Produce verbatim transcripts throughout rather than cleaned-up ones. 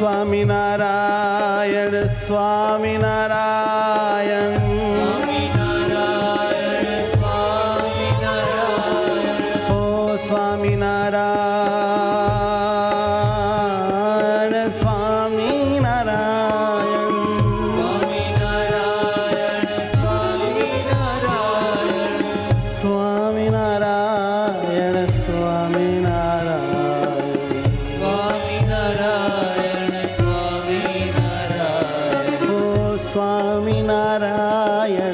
સ્વામિનારાયણ સ્વામિનારાયણ ઓ સ્વામિનારાયણ સ્વામિનારાયણ સ્વામિનારાયણ સ્વામિનારાયણ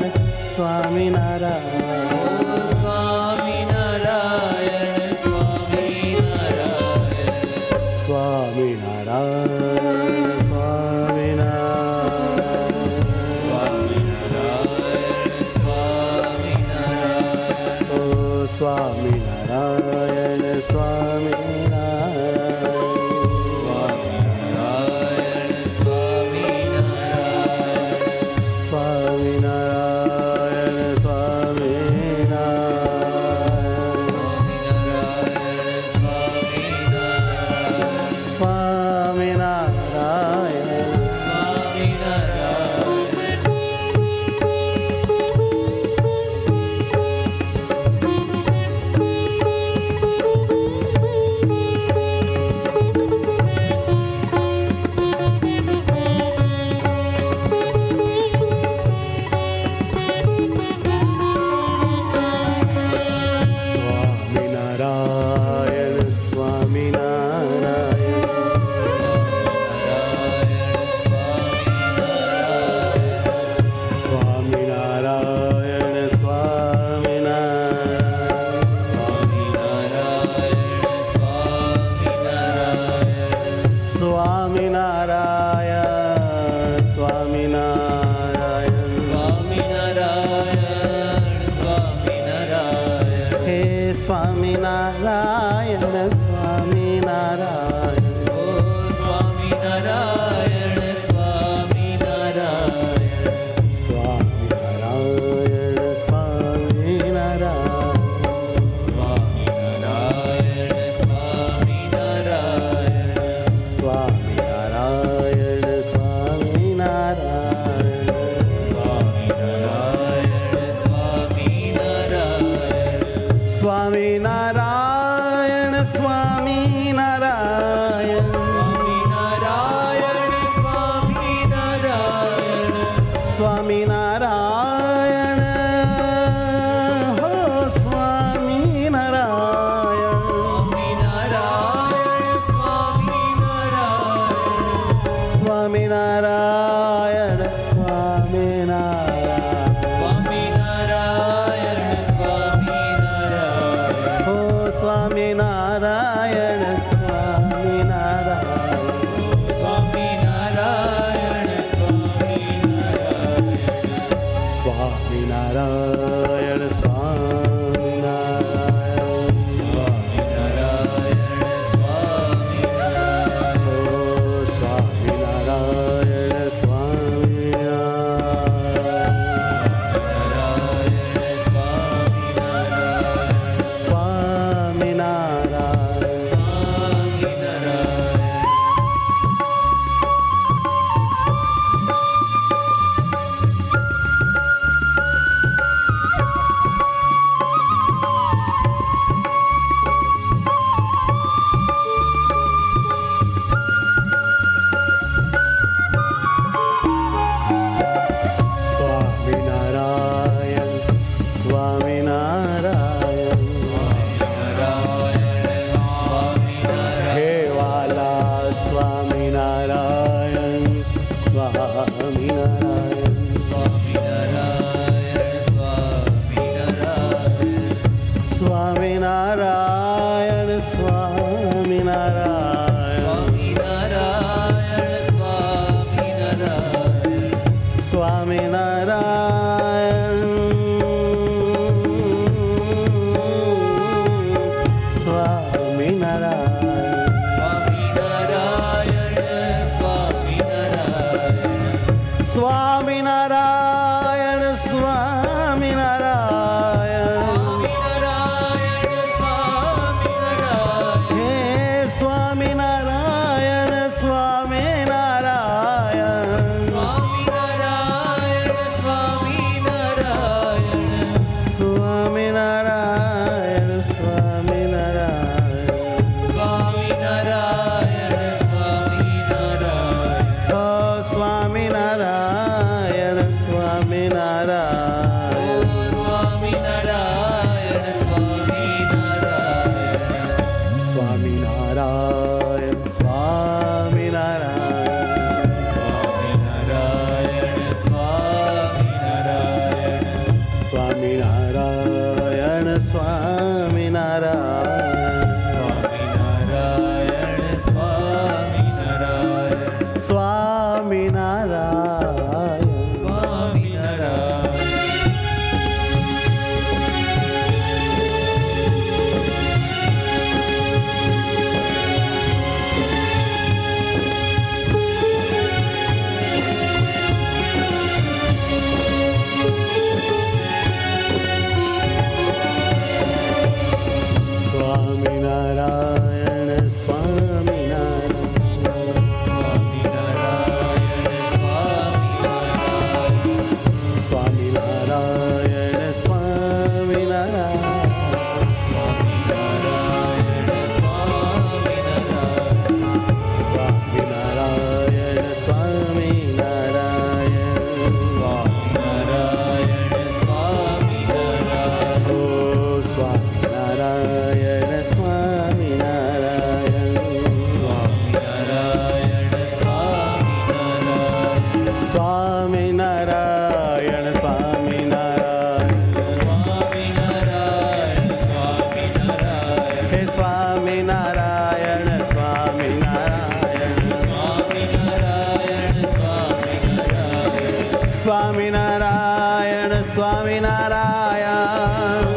સ્વામિનારાયણ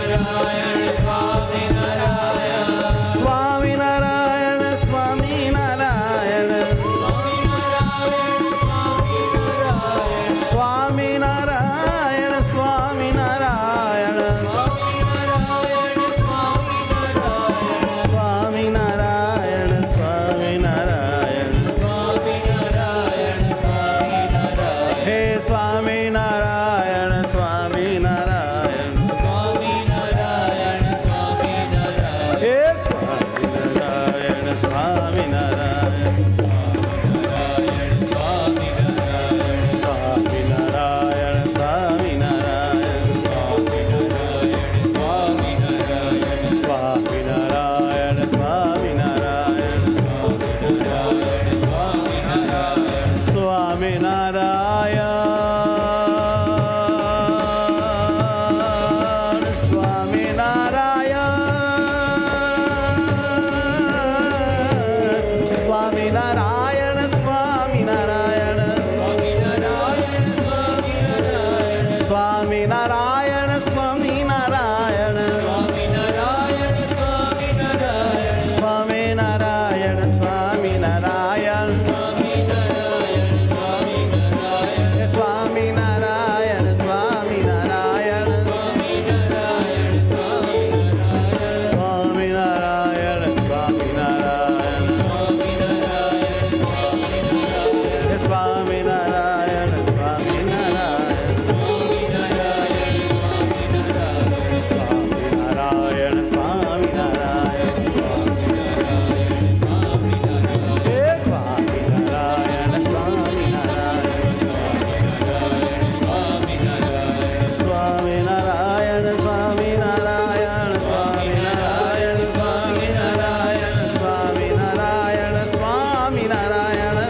સ્વામિનારાયણ સ્વામિનારાયણ સ્વામિનારાયણ સ્વામિનારાયણ સ્વામિનારાયણ સ્વામિનારાયણ હે સ્વામિનારાયણ સ્વામિનારાયણ હે સ્વામિનારાયણ સ્વામિનારાયણ સ્વામિનારાયણ સ્વામિનારાયણ સ્વામિનારાયણ સ્વામિનારાયણ સ્વામિનારાયણ સ્વામિનારાયણ સ્વામિનારાયણ સ્વામિનારાયણ સ્વામિનારાયણ સ્વામિનારાયણ સ્વામિનારાયણ સ્વામિનારાયણ સ્વામિનારાયણ સ્વામિનારાયણ સ્વામિનારાયણ સ્વામિનારાયણ સ્વામિનારાયણ હે સ્વામિનારાયણ સ્વામિનારાયણ સ્વામિનારાયણ સ્વામિનારાયણ સ્વામિનારાયણ સ્વામિનારાયણ સ્વામિનારાયણ સ્વામિનારાયણ સ્વામિનારાયણ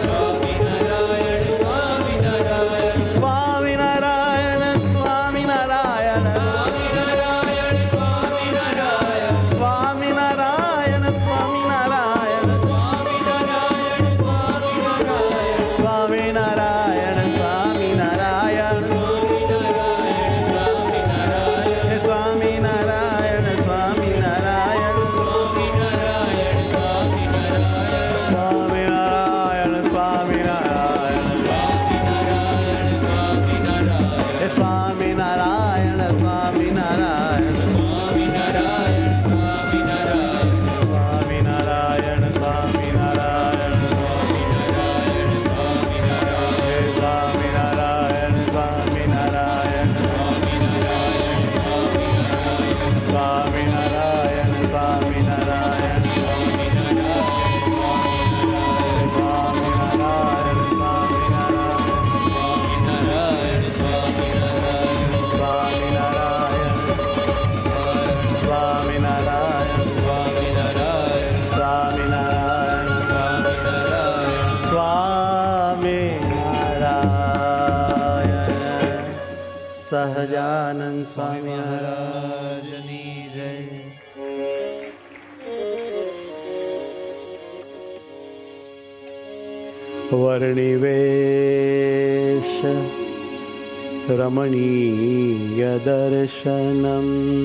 સ્વામિનારાયણ સ્વામિનારાયણ સ્વામિનારાયણ સ્વામિનારાયણ સ્વામિનારાયણ સ્વામિનારાયણ હે સ્વામિનારાયણ સ્વામિનારાયણ સ્વામિનારાયણ સ્વામિનારાયણ હે સ્વામિનારાયણ સ્વામિનારાયણ સ્વામિનારાયણ સ્વામિનારાયણ હે સ્વામિનારાયણ સ્વામિનારાયણ સ્વામિનારાયણ સ્વામિનારાયણ સહજાનંદ સ્વામી મહારાજની જય. વર્ણિવેશ રમણીય દર્શનમ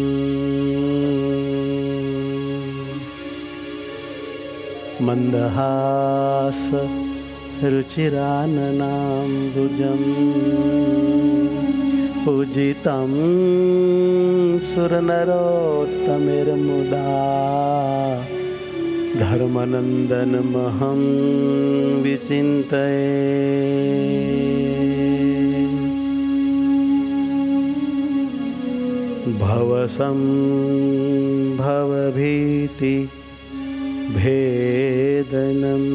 મંદહાસ રુચિરાનનાંબુજમ પૂજિतं સુરનરોત્તમૈર્મુદા ધર્મનંદનમહં વિચિन्तये. ભવસંભવભીતિ ભેદનમ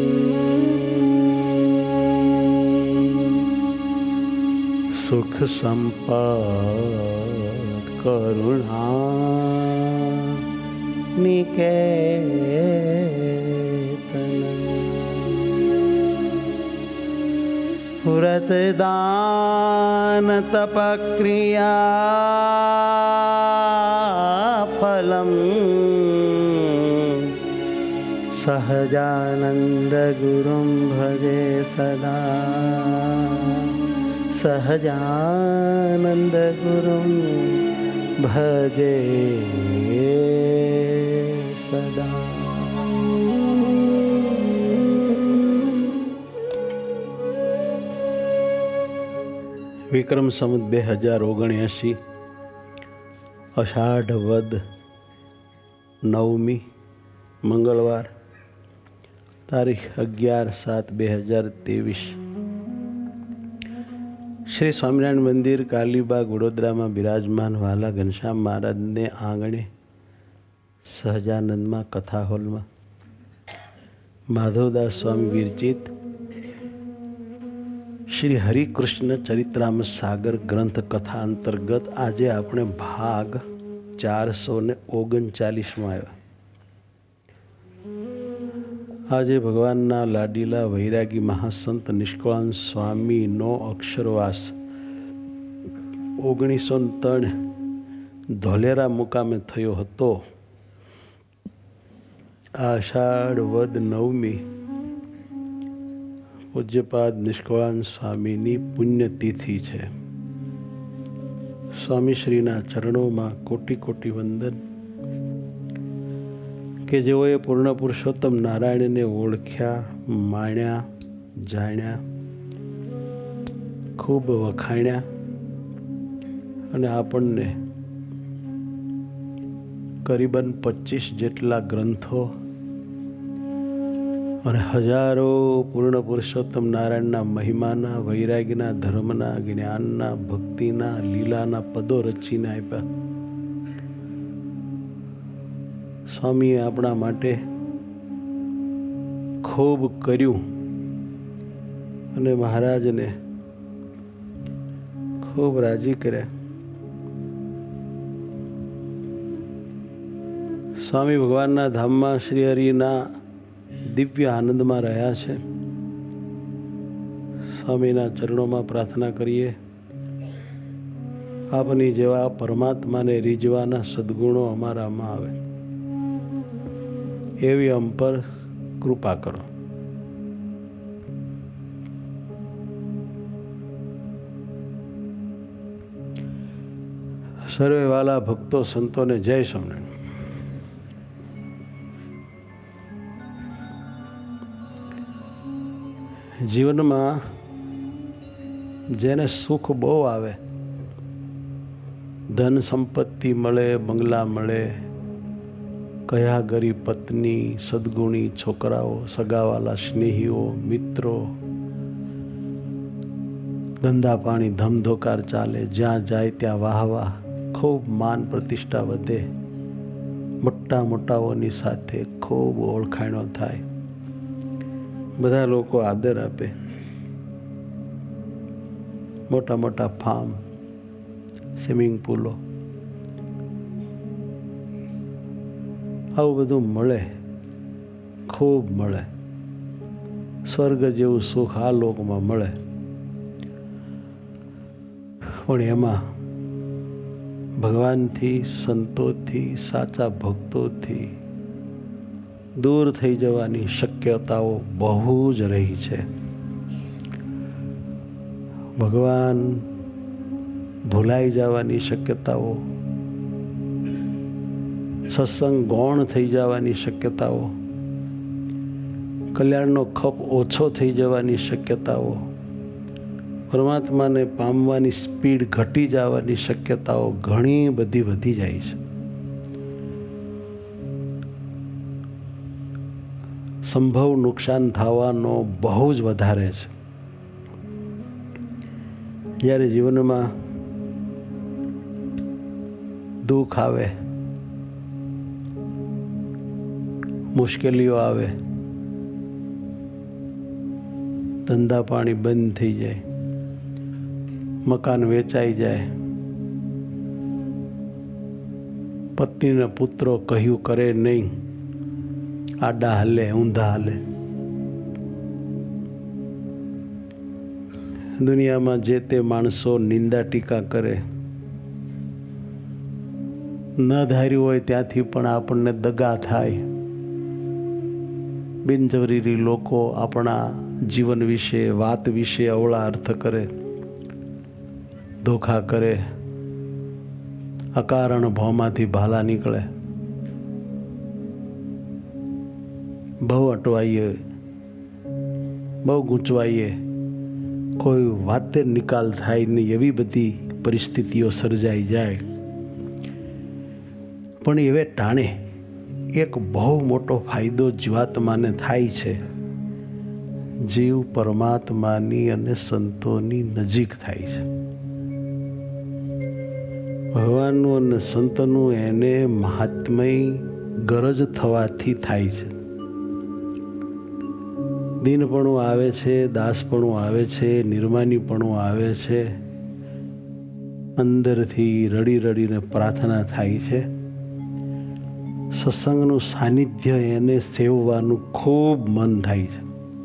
સુખ સંપદ કરુણા નિકેતનમ વ્રતદાન તપક્રિયા ફલમ સહજાનંદ ગુરુમ ભજે સદા સહજાનંદ ગુરું ભજે સદા. વિક્રમ સંવત બે હજાર ઓગણએંશી અષાઢ વદ નવમી મંગળવાર, તારીખ અગિયાર સાત બે હજાર ત્રેવીસ. શ્રી સ્વામિનારાયણ મંદિર કાલીબાગ વડોદરામાં બિરાજમાન વાલા ઘનશ્યામ મહારાજને આંગણે સહજાનંદમાં કથા હોલમાં માધવદાસ સ્વામી વિરચિત શ્રી હરિકૃષ્ણ ચરિત્રામૃત સાગર ગ્રંથ કથા અંતર્ગત આજે આપણે ભાગ ચારસો ને ઓગણચાલીસમાં આવ્યા. આજે ભગવાનના લાડીલા વૈરાગી મહાસંત નિષ્કળાનંદ સ્વામીનો અક્ષરવાસ ઓગણીસો ત્રણ ધોલેરા મુકામે થયો હતો. આષાઢ વદ નવમી પૂજ્યપાદ નિષ્કળાનંદ સ્વામીની પુણ્યતિથિ છે. સ્વામીશ્રીના ચરણોમાં કોટી કોટી વંદન કે જેઓએ પૂર્ણ પુરુષોત્તમ નારાયણને ઓળખ્યા, માણ્યા, જાણ્યા, ખૂબ વખાણ્યા અને આપણને કરીબન પચીસ જેટલા ગ્રંથો અને હજારો પૂર્ણ પુરુષોત્તમ નારાયણના મહિમાના, વૈરાગીના, ધર્મના, જ્ઞાનના, ભક્તિના, લીલાના પદો રચીને આપ્યા. સ્વામીએ આપણા માટે ખૂબ કર્યું અને મહારાજને ખૂબ રાજી કર્યા. સ્વામી ભગવાનના ધામમાં શ્રી હરિના દિવ્ય આનંદમાં રહ્યા છે. સ્વામીના ચરણોમાં પ્રાર્થના કરીએ, આપની જેવા પરમાત્માને રીઝવાના સદગુણો અમારામાં આવે એવી અમ પર કૃપા કરો. સર્વે વાલા ભક્તો સંતોને જય સ્વામિનારાયણ. જીવનમાં જેને સુખ બહુ આવે, ધન સંપત્તિ મળે, બંગલા મળે, કયા ગરીબ પત્ની, સદગુણી છોકરાઓ, સગાવાલા, સ્નેહીઓ, મિત્રો, ધંધા પાણી ધમધોકાર ચાલે, જ્યાં જાય ત્યાં વાહ વાહ, ખૂબ માન પ્રતિષ્ઠા વધે, મોટા મોટાઓની સાથે ખૂબ ઓળખાણો થાય, બધા લોકો આદર આપે, મોટા મોટા ફાર્મ, સ્વિમિંગ પુલો, આવું બધું મળે, ખૂબ મળે. સ્વર્ગ જેવું સુખ આ લોકમાં મળે, પણ એમાં ભગવાનથી, સંતોથી, સાચા ભક્તોથી દૂર થઈ જવાની શક્યતાઓ બહુ જ રહી છે. ભગવાન ભૂલાઈ જવાની શક્યતાઓ, સત્સંગ ગૌણ થઈ જવાની શક્યતાઓ, કલ્યાણનો ખપ ઓછો થઈ જવાની શક્યતાઓ, પરમાત્માને પામવાની સ્પીડ ઘટી જવાની શક્યતાઓ ઘણી બધી વધી જાય છે. સંભવ નુકસાન થવાનો બહુ જ વધારે છે. જ્યારે જીવનમાં દુઃખ આવે, મુશ્કેલીઓ આવે, ધંધા પાણી બંધ થઈ જાય, મકાન વેચાઈ જાય, પત્નીને પુત્રો કહ્યું કરે નહીં, આડા હાલે ઊંધા હાલે, દુનિયામાં જે તે માણસો નિંદા ટીકા કરે, ન ધાર્યું હોય ત્યાંથી પણ આપણને દગા થાય, બિનજરૂરી લોકો આપણા જીવન વિશે, વાત વિશે અવળા અર્થ કરે, ધોખા કરે, અકારણ ભોમાંથી ભાલા નીકળે, બહુ અટવાઈએ, બહુ ગૂંચવાઈએ, કોઈ વાતે નિકાલ થાય નહીં, એવી બધી પરિસ્થિતિઓ સર્જાઈ જાય. પણ એવે ટાણે એક બહુ મોટો ફાયદો જીવાત્માને થાય છે. જીવ પરમાત્માની અને સંતોની નજીક થાય છે. ભગવાનનું અને સંતનું એને મહાત્મય ગરજ થવાથી થાય છે. દીનપણું આવે છે, દાસપણું આવે છે, નિર્માનીપણું આવે છે, અંદરથી રડી રડીને પ્રાર્થના થાય છે. સત્સંગનું સાનિધ્ય એને સેવવાનું ખૂબ મન થાય છે.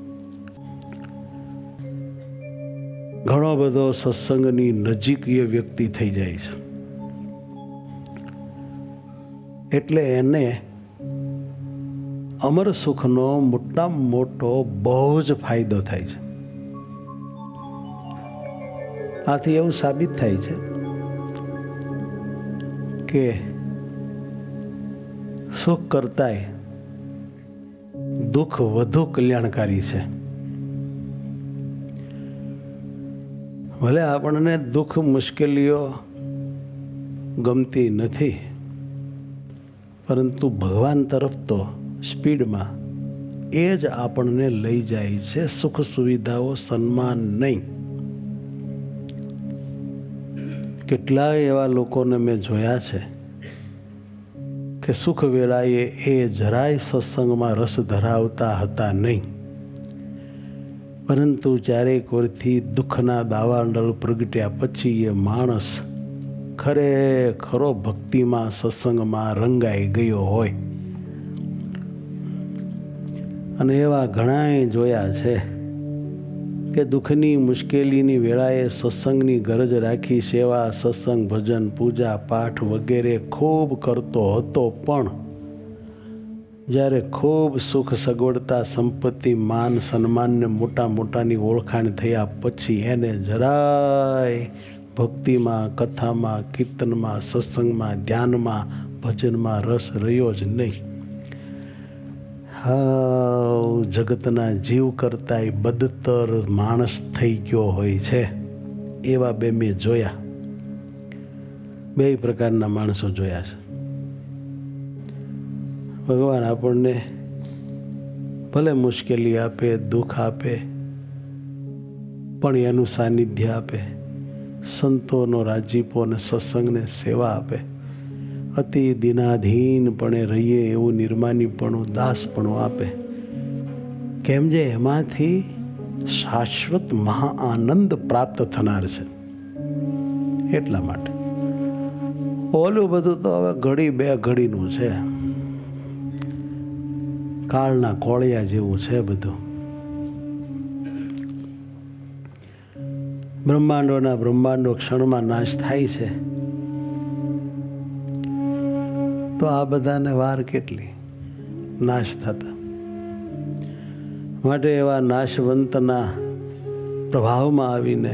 ઘણો બધો સત્સંગની નજીક એ વ્યક્તિ થઈ જાય છે. એટલે એને અમર સુખનો મોટામાં મોટો બહુ જ ફાયદો થાય છે. આથી એવું સાબિત થાય છે કે સુખ કરતાંય દુઃખ વધુ કલ્યાણકારી છે. ભલે આપણને દુઃખ મુશ્કેલીઓ ગમતી નથી, પરંતુ ભગવાન તરફ તો સ્પીડમાં એ જ આપણને લઈ જાય છે. સુખ સુવિધાઓ, સન્માન નહીં. કેટલાય એવા લોકોને મેં જોયા છે કે સુખ વેળાએ એ જરાય સત્સંગમાં રસ ધરાવતા હતા નહીં, પરંતુ જ્યારે કોઈથી દુઃખના દાવાનળ પ્રગટ્યા પછી એ માણસ ખરેખરો ભક્તિમાં, સત્સંગમાં રંગાઈ ગયો હોય. અને એવા ઘણાય જોયા છે કે દુઃખની મુશ્કેલીની વેળાએ સત્સંગની ગરજ રાખી સેવા, સત્સંગ, ભજન, પૂજા, પાઠ વગેરે ખૂબ કરતો હતો, પણ જ્યારે ખૂબ સુખ, સગવડતા, સંપત્તિ, માન, સન્માનને મોટા મોટાની ઓળખાણ થયા પછી એને જરાય ભક્તિમાં, કથામાં, કીર્તનમાં, સત્સંગમાં, ધ્યાનમાં, ભજનમાં રસ રહ્યો જ નહીં. હા, જગતના જીવ કરતાંય બદતર માણસ થઈ ગયો હોય છે. એવા બે મેં જોયા, બે પ્રકારના માણસો જોયા છે. ભગવાન આપણને ભલે મુશ્કેલી આપે, દુઃખ આપે, પણ એનું સાનિધ્ય આપે, સંતોનો રાજીપો અને સત્સંગને સેવા આપે, અતિ દિનાધીનપણે રહીએ એવું નિર્માનીપણું, દાસપણું આપે. કેમ જે એમાંથી શાશ્વત મહા આનંદ પ્રાપ્ત થનાર છે. એટલા માટે ઓલું બધું તો હવે ઘડી બે ઘડીનું છે, કાળના કોળિયા જેવું છે બધું. બ્રહ્માંડોના બ્રહ્માંડો ક્ષણમાં નાશ થાય છે, તો આ બધાને વાર કેટલી નાશ થતા. માટે એવા નાશવંતના પ્રભાવમાં આવીને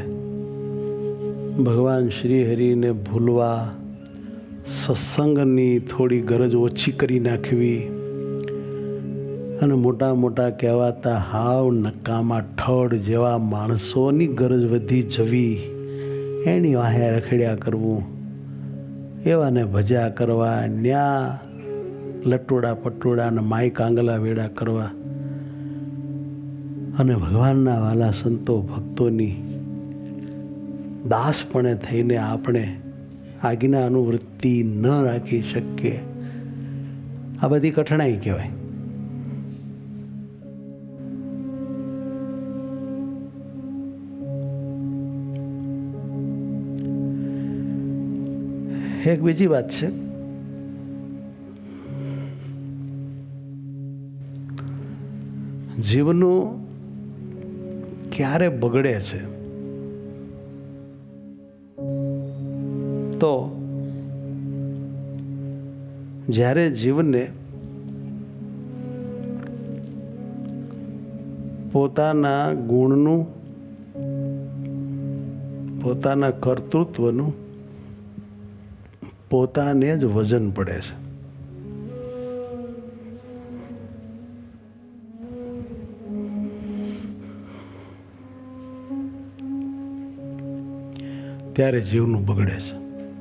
ભગવાન શ્રી હરિને ભૂલવા, સત્સંગની થોડી ગરજ ઓછી કરી નાખવી અને મોટા મોટા કહેવાતા હાવ નકામા ઠળ જેવા માણસોની ગરજ વધી જવી, એની વાહે રખડ્યા કરવું, એવાને ભજ્યા કરવા, ન્યા લટોડા પટોડા અને માય કાંગલા વેડા કરવા, અને ભગવાનના વાલા સંતો ભક્તોની દાસપણે થઈને આપણે આજ્ઞા અનુવૃત્તિ ન રાખી શકીએ, આ બધી કઠણાઈ કહેવાય. એક બીજી વાત છે, જીવનું ક્યારે બગડે છે તો જ્યારે જીવને પોતાના ગુણનું પોતાના કર્તૃત્વનું પોતાને જ વજન પડે છે. ત્યારે જીવનું બગડે છે.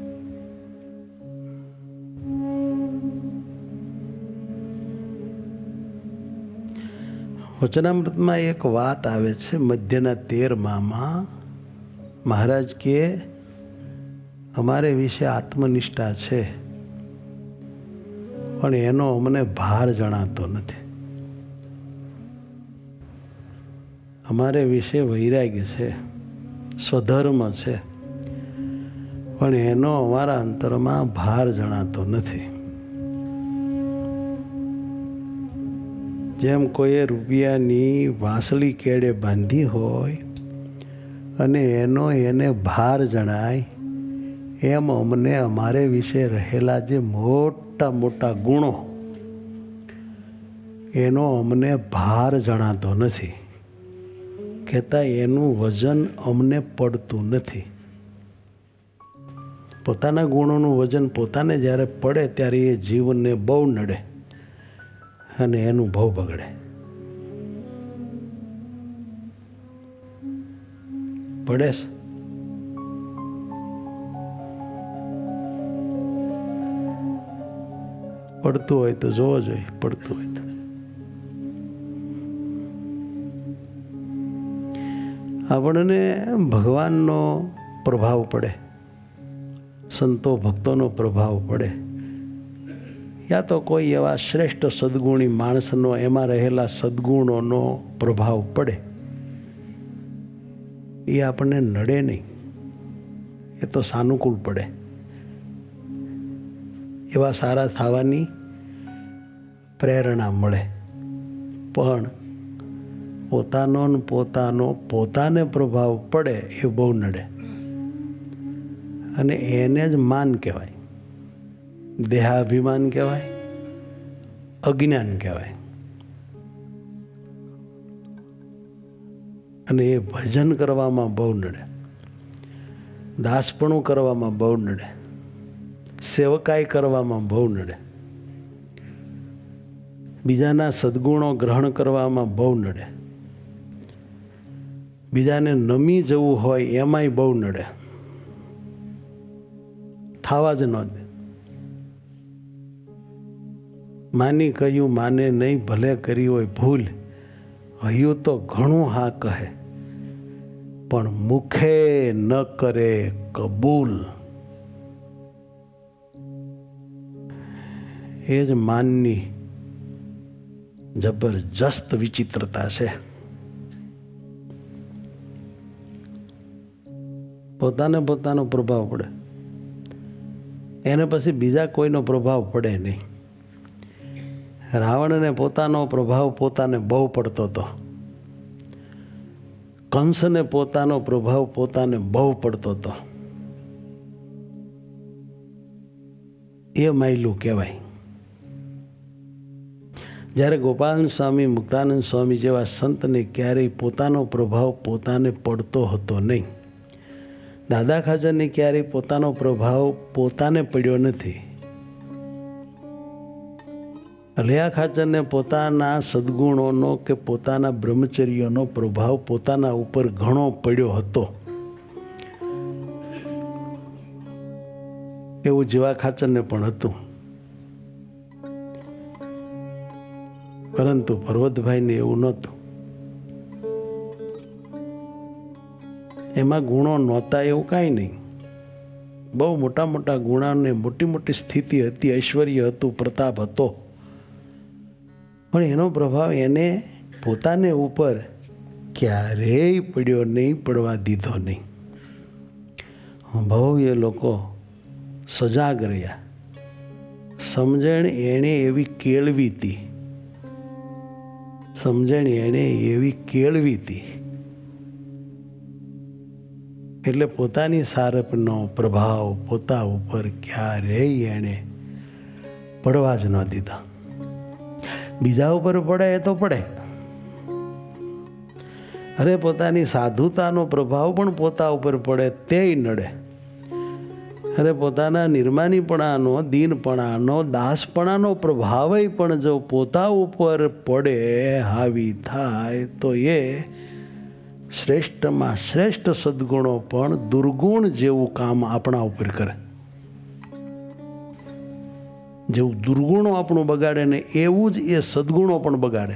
વચનામૃતમાં એક વાત આવે છે, મધ્યના તેરમામાં મહારાજ કે અમારે વિશે આત્મનિષ્ઠા છે, પણ એનો અમને ભાર જણાતો નથી. અમારે વિશે વૈરાગ્ય છે, સ્વધર્મ છે, પણ એનો અમારા અંતરમાં ભાર જણાતો નથી. જેમ કોઈએ રૂપિયાની વાંસળી કેળે બાંધી હોય અને એનો એને ભાર જણાય, એમ અમને અમારે વિશે રહેલા જે મોટા મોટા ગુણો એનો અમને ભાર જણાતો નથી. કહેતા એનું વજન અમને પડતું નથી. પોતાના ગુણોનું વજન પોતાને જ્યારે પડે ત્યારે એ જીવનને બહુ નડે અને એનું ભાવ બગડે. પડે છે. પડતું હોય તો જોવો જોઈએ, પડતું હોય તો. આપણને ભગવાનનો પ્રભાવ પડે, સંતો ભક્તોનો પ્રભાવ પડે, યા તો કોઈ એવા શ્રેષ્ઠ સદગુણી માણસનો એમાં રહેલા સદગુણોનો પ્રભાવ પડે, એ આપણને નડે નહીં, એ તો સાનુકૂળ પડે. એવા સારા થવાની પ્રેરણા મળે. પણ પોતાનો ને પોતાનો પોતાને પ્રભાવ પડે એ બહુ નડે, અને એને જ માન કહેવાય, દેહાભિમાન કહેવાય, અજ્ઞાન કહેવાય. અને એ ભજન કરવામાં બહુ નડે, દાસપણું કરવામાં બહુ નડે, સેવકાઈ કરવામાં બહુ નડે, બીજાના સદગુણો ગ્રહણ કરવામાં બહુ નડે, બીજાને નમી જવું હોય એમાંય બહુ નડે. થાવા જ ન દે. માની કહ્યું માને નહીં, ભલે કરી હોય ભૂલ, હૈયું તો ઘણું હા કહે, પણ મુખે ન કરે કબૂલ. એ જ માનની જબરજસ્ત વિચિત્રતા છે. પોતાને પોતાનો પ્રભાવ પડે, એને પછી બીજા કોઈનો પ્રભાવ પડે નહીં. રાવણને પોતાનો પ્રભાવ પોતાને બહુ પડતો હતો, કંસને પોતાનો પ્રભાવ પોતાને બહુ પડતો હતો. એ માયલું કહેવાય. જ્યારે ગોપાલન સ્વામી, મુક્તાનંદ સ્વામી જેવા સંતને ક્યારેય પોતાનો પ્રભાવ પોતાને પડતો હતો નહીં. દાદા ખાચરને ક્યારેય પોતાનો પ્રભાવ પોતાને પડ્યો નથી. અલિયા ખાચરને પોતાના સદગુણોનો કે પોતાના બ્રહ્મચર્યનો પ્રભાવ પોતાના ઉપર ઘણો પડ્યો હતો. એવું જીવા ખાચરને પણ હતું. પરંતુ પર્વતભાઈને એવું નહોતું. એમાં ગુણો નહોતા એવું કાંઈ નહીં. બહુ મોટા મોટા ગુણોને મોટી મોટી સ્થિતિ હતી, ઐશ્વર્ય હતું, પ્રતાપ હતો, પણ એનો પ્રભાવ એને પોતાને ઉપર ક્યારેય પડ્યો નહીં, પડવા દીધો નહીં. બહુ એ લોકો સજાગ રહ્યા. સમજણ એણે એવી કેળવી હતી, સમજણ એણે એવી કેળવી હતી એટલે પોતાની સારપનો પ્રભાવ પોતા ઉપર ક્યારેય એણે પડવા જ ન દીધા. બીજા ઉપર પડે એ તો પડે, અરે પોતાની સાધુતાનો પ્રભાવ પણ પોતા ઉપર પડે તેય નડે. અરે પોતાના નિર્માનીપણાનો, દીનપણાનો, દાસપણાનો પ્રભાવય પણ જો પોતા ઉપર પડે, હાવી થાય, તો એ શ્રેષ્ઠમાં શ્રેષ્ઠ સદ્ગુણો પણ દુર્ગુણ જેવું કામ આપણા ઉપર કરે. જેવું દુર્ગુણો આપણું બગાડે ને એવું જ એ સદ્ગુણો પણ બગાડે.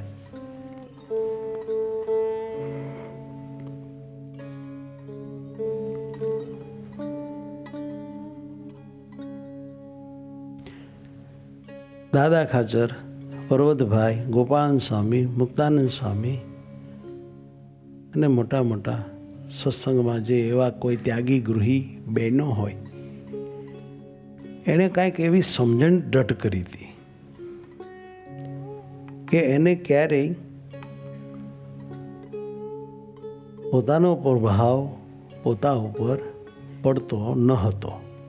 દાદા ખાચર, પર્વતભાઈ, ગોપાલ સ્વામી, મુક્તાનંદ સ્વામી અને મોટા મોટા સત્સંગમાં જે એવા કોઈ ત્યાગી ગૃહી બહેનો હોય, એણે કાંઈક એવી સમજણ દ્રઢ કરી હતી કે એને ક્યારેય પોતાનો પ્રભાવ પોતા ઉપર પડતો ન હતો.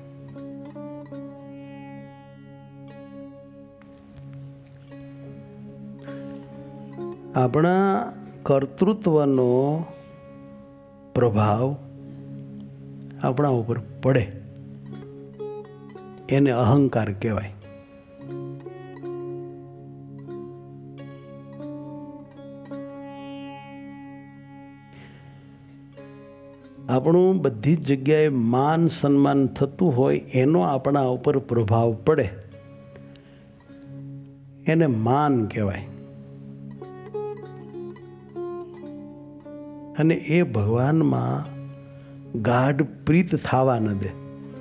આપણા કર્તૃત્વનો પ્રભાવ આપણા ઉપર પડે એને અહંકાર કહેવાય. આપણું બધી જ જગ્યાએ માન સન્માન થતું હોય એનો આપણા ઉપર પ્રભાવ પડે એને માન કહેવાય. અને એ ભગવાનમાં ગાઢ પ્રીત થવા ન દે.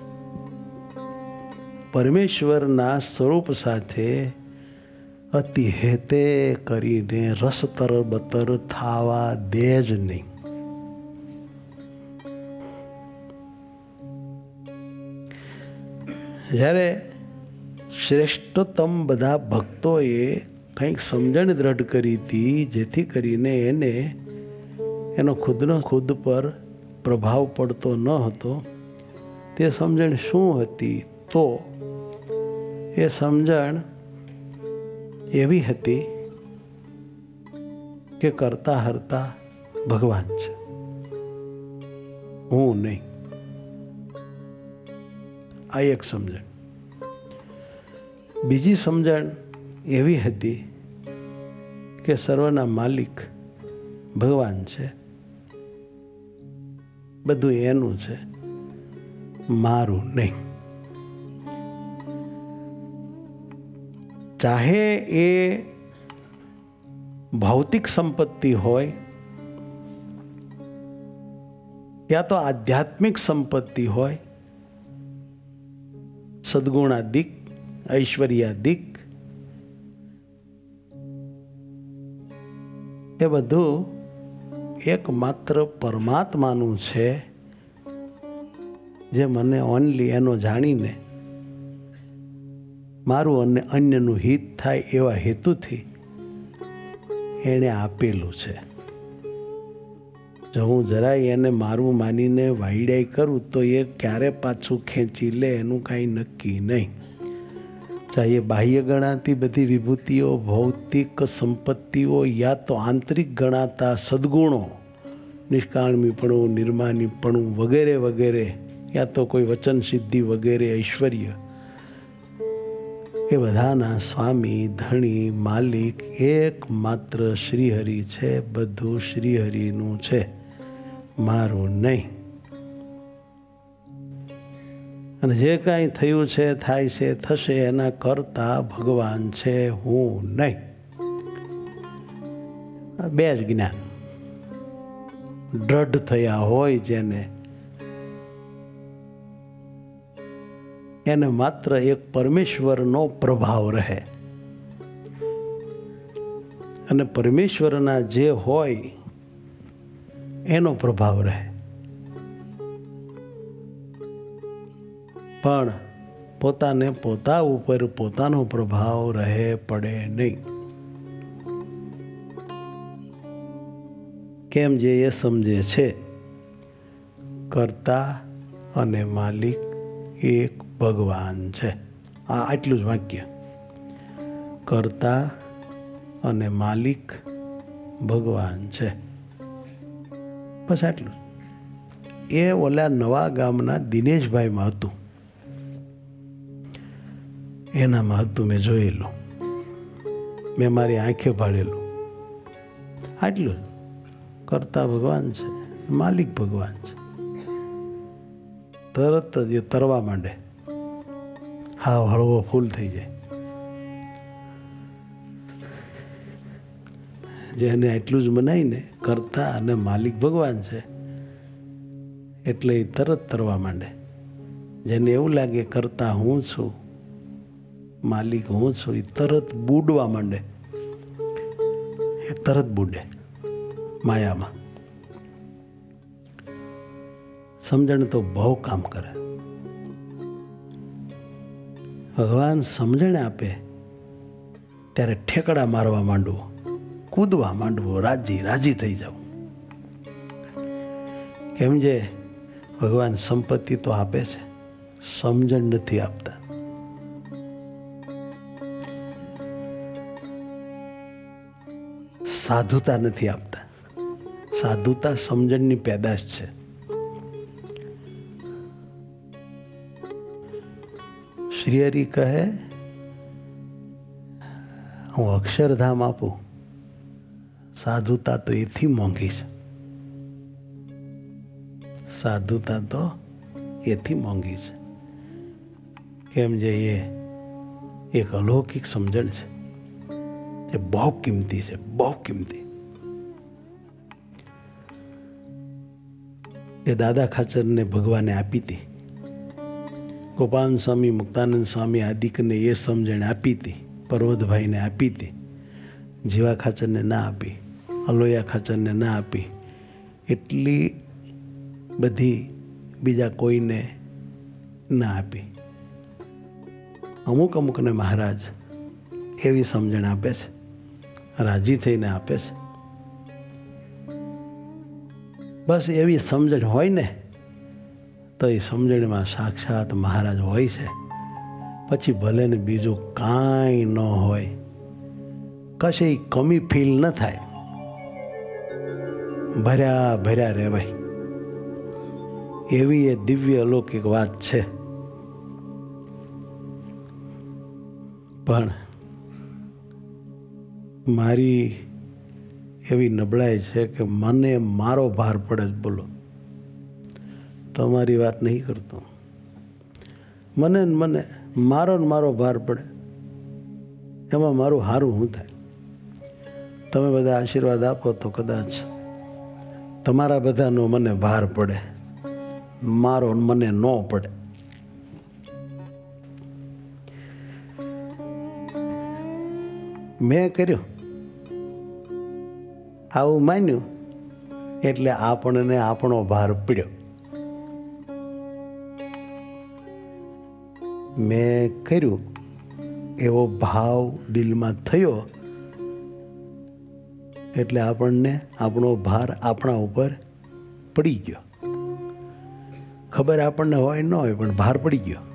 પરમેશ્વરના સ્વરૂપ સાથે અતિ હેતે કરીને રસતર બતર થવા દે જ નહીં. જ્યારે શ્રેષ્ઠતમ બધા ભક્તોએ કંઈક સમજણ દ્રઢ કરી હતી જેથી કરીને એને એનો ખુદનો ખુદ પર પ્રભાવ પડતો ન હતો. તે સમજણ શું હતી? તો એ સમજણ એવી હતી કે કરતા હરતા ભગવાન છે, હું નહીં. આ એક સમજણ. બીજી સમજણ એવી હતી કે સર્વના માલિક ભગવાન છે, બધું એનું છે, મારું નહીં. ચાહે એ ભૌતિક સંપત્તિ હોય યા તો આધ્યાત્મિક સંપત્તિ હોય, સદગુણાદિક, ઐશ્વર્યાદિક, એ બધું એકમાત્ર પરમાત્માનું છે, જે મને ઓનલી એનો જાણીને મારું અને અન્યનું હિત થાય એવા હેતુથી એણે આપેલું છે. જો હું જરાય એને મારું માનીને વાયડાઈ કરું તો એ ક્યારે પાછું ખેંચી લે એનું કાંઈ નક્કી નહીં. ચાહે બાહ્ય ગણાતી બધી વિભૂતિઓ, ભૌતિક સંપત્તિઓ યા તો આંતરિક ગણાતા સદ્ગુણો, નિષ્કાળમીપણું, નિર્માનીપણું વગેરે વગેરે, યા તો કોઈ વચન સિદ્ધિ વગેરે ઐશ્વર્ય, એ બધાના સ્વામી, ધણી, માલિક એકમાત્ર શ્રીહરિ છે. બધું શ્રીહરિનું છે, મારું નહીં. અને જે કાંઈ થયું છે, થાય છે, થશે એના કરતા ભગવાન છે, હું નહીં. બે જ જ્ઞાન દ્રઢ થયા હોય જેને, એને માત્ર એક પરમેશ્વરનો પ્રભાવ રહે. અને પરમેશ્વરના જે હોય એનો પ્રભાવ રહે. પણ પોતાને પોતા ઉપર પોતાનો પ્રભાવ રહે પડે નહીં. કેમ? જે એ સમજે છે કર્તા અને માલિક એક ભગવાન છે. આ આટલું જ વાક્ય. કર્તા અને માલિક ભગવાન છે. બસ આટલું. એ ઓલા નવા ગામના દિનેશભાઈમાં હતું, એનામાં હતું. મેં જોયેલું, મેં મારી આંખે ભાળેલું. આટલું. કરતા ભગવાન છે, માલિક ભગવાન છે. તરત જ એ તરવા માંડે, હા હળવો ફૂલ થઈ જાય. જેને એટલું જ મનાઈને કરતા અને માલિક ભગવાન છે એટલે એ તરત તરવા માંડે. જેને એવું લાગે કરતા હું છું, માલિક હું છું, એ તરત બુડવા માંડે. એ તરત બુડે માયામાં. સમજણ તો બહુ કામ કરે. ભગવાન સમજણ આપે ત્યારે ઠેકડા મારવા માંડવો, કૂદવા માંડવો, રાજી રાજી થઈ જવું. કેમ જે ભગવાન સંપત્તિ તો આપે છે, સમજણ નથી આપતા. સાધુતા નથી આપતા. સાધુતા સમજણની પેદાશ છે. શ્રી હરિ કહે હું અક્ષરધામ આપું, સાધુતા તો એથી મોંઘી છે. સાધુતા તો એથી મોંઘી છે. કેમ જે એ એક અલૌકિક સમજણ છે, એ બહુ કિંમતી છે, બહુ કિંમતી. એ દાદા ખાચરને ભગવાને આપી હતી. ગોપાલ સ્વામી, મુક્તાનંદ સ્વામી આદિકને એ સમજણ આપી હતી, પર્વતભાઈને આપી હતી. જીવા ખાચરને ના આપી, અલોયા ખાચરને ના આપી, એટલી બધી બીજા કોઈને ના આપી. અમુક અમુકને મહારાજ એવી સમજણ આપે છે, રાજી થઈને આપે છે. બસ એવી સમજણ હોય ને તો એ સમજણમાં સાક્ષાત મહારાજ હોય છે. પછી ભલે ને બીજું કાંઈ ન હોય, કશે કમી ફીલ ન થાય, ભર્યા ભર્યા રહેવાય. એવી એ દિવ્ય અલૌકિક વાત છે. પણ મારી એવી નબળાઈ છે કે મને મારો ભાર પડે જ. બોલો, તમારી વાત નહીં કરતો. મને ને મને મારો ને મારો ભાર પડે, એમાં મારું સારું શું થાય? તમે બધા આશીર્વાદ આપો તો કદાચ તમારા બધાનો મને ભાર પડે, મારો મને ન પડે. મેં કર્યું આવું માન્યું એટલે આપણને આપણો ભાર પડ્યો. મેં કર્યું એવો ભાવ દિલમાં થયો એટલે આપણને આપણો ભાર આપણા ઉપર પડી ગયો. ખબર આપણને હોય ન હોય પણ ભાર પડી ગયો.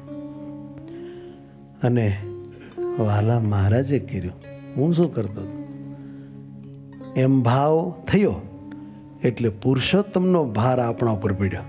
અને વાલા મહારાજે કર્યું, હું શું કરતો હતો? એમ ભાવ થયો એટલે પુરુષોત્તમનો ભાર આપણા ઉપર પડ્યો.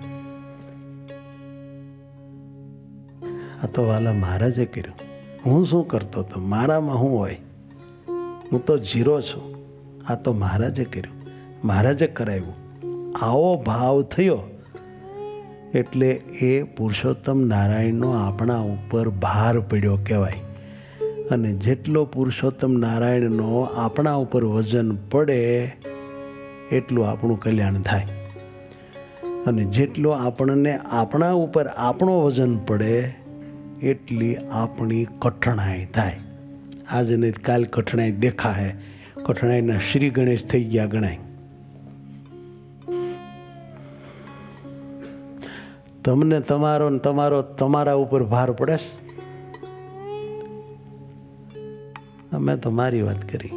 આ તો વાલા મહારાજે કર્યું. હું શું કરતો હતો? મારામાં શું હોય? હું તો જીરો છું. આ તો મહારાજે કર્યું, મહારાજે કરાવ્યું. આવો ભાવ થયો એટલે એ પુરુષોત્તમ નારાયણનો આપણા ઉપર ભાર પડ્યો કહેવાય. અને જેટલો પુરુષોત્તમ નારાયણનો આપણા ઉપર વજન પડે એટલું આપણું કલ્યાણ થાય. અને જેટલો આપણને આપણા ઉપર આપણો વજન પડે એટલી આપણી કઠણાઈ થાય. આજે નહીં કાલ કઠણાઈ દેખાય. કઠણાઈના શ્રી ગણેશ થઈ ગયા ગણાય. તમને તમારો ને તમારો તમારા ઉપર ભાર પડે છે. અમે તો મારી વાત કરી.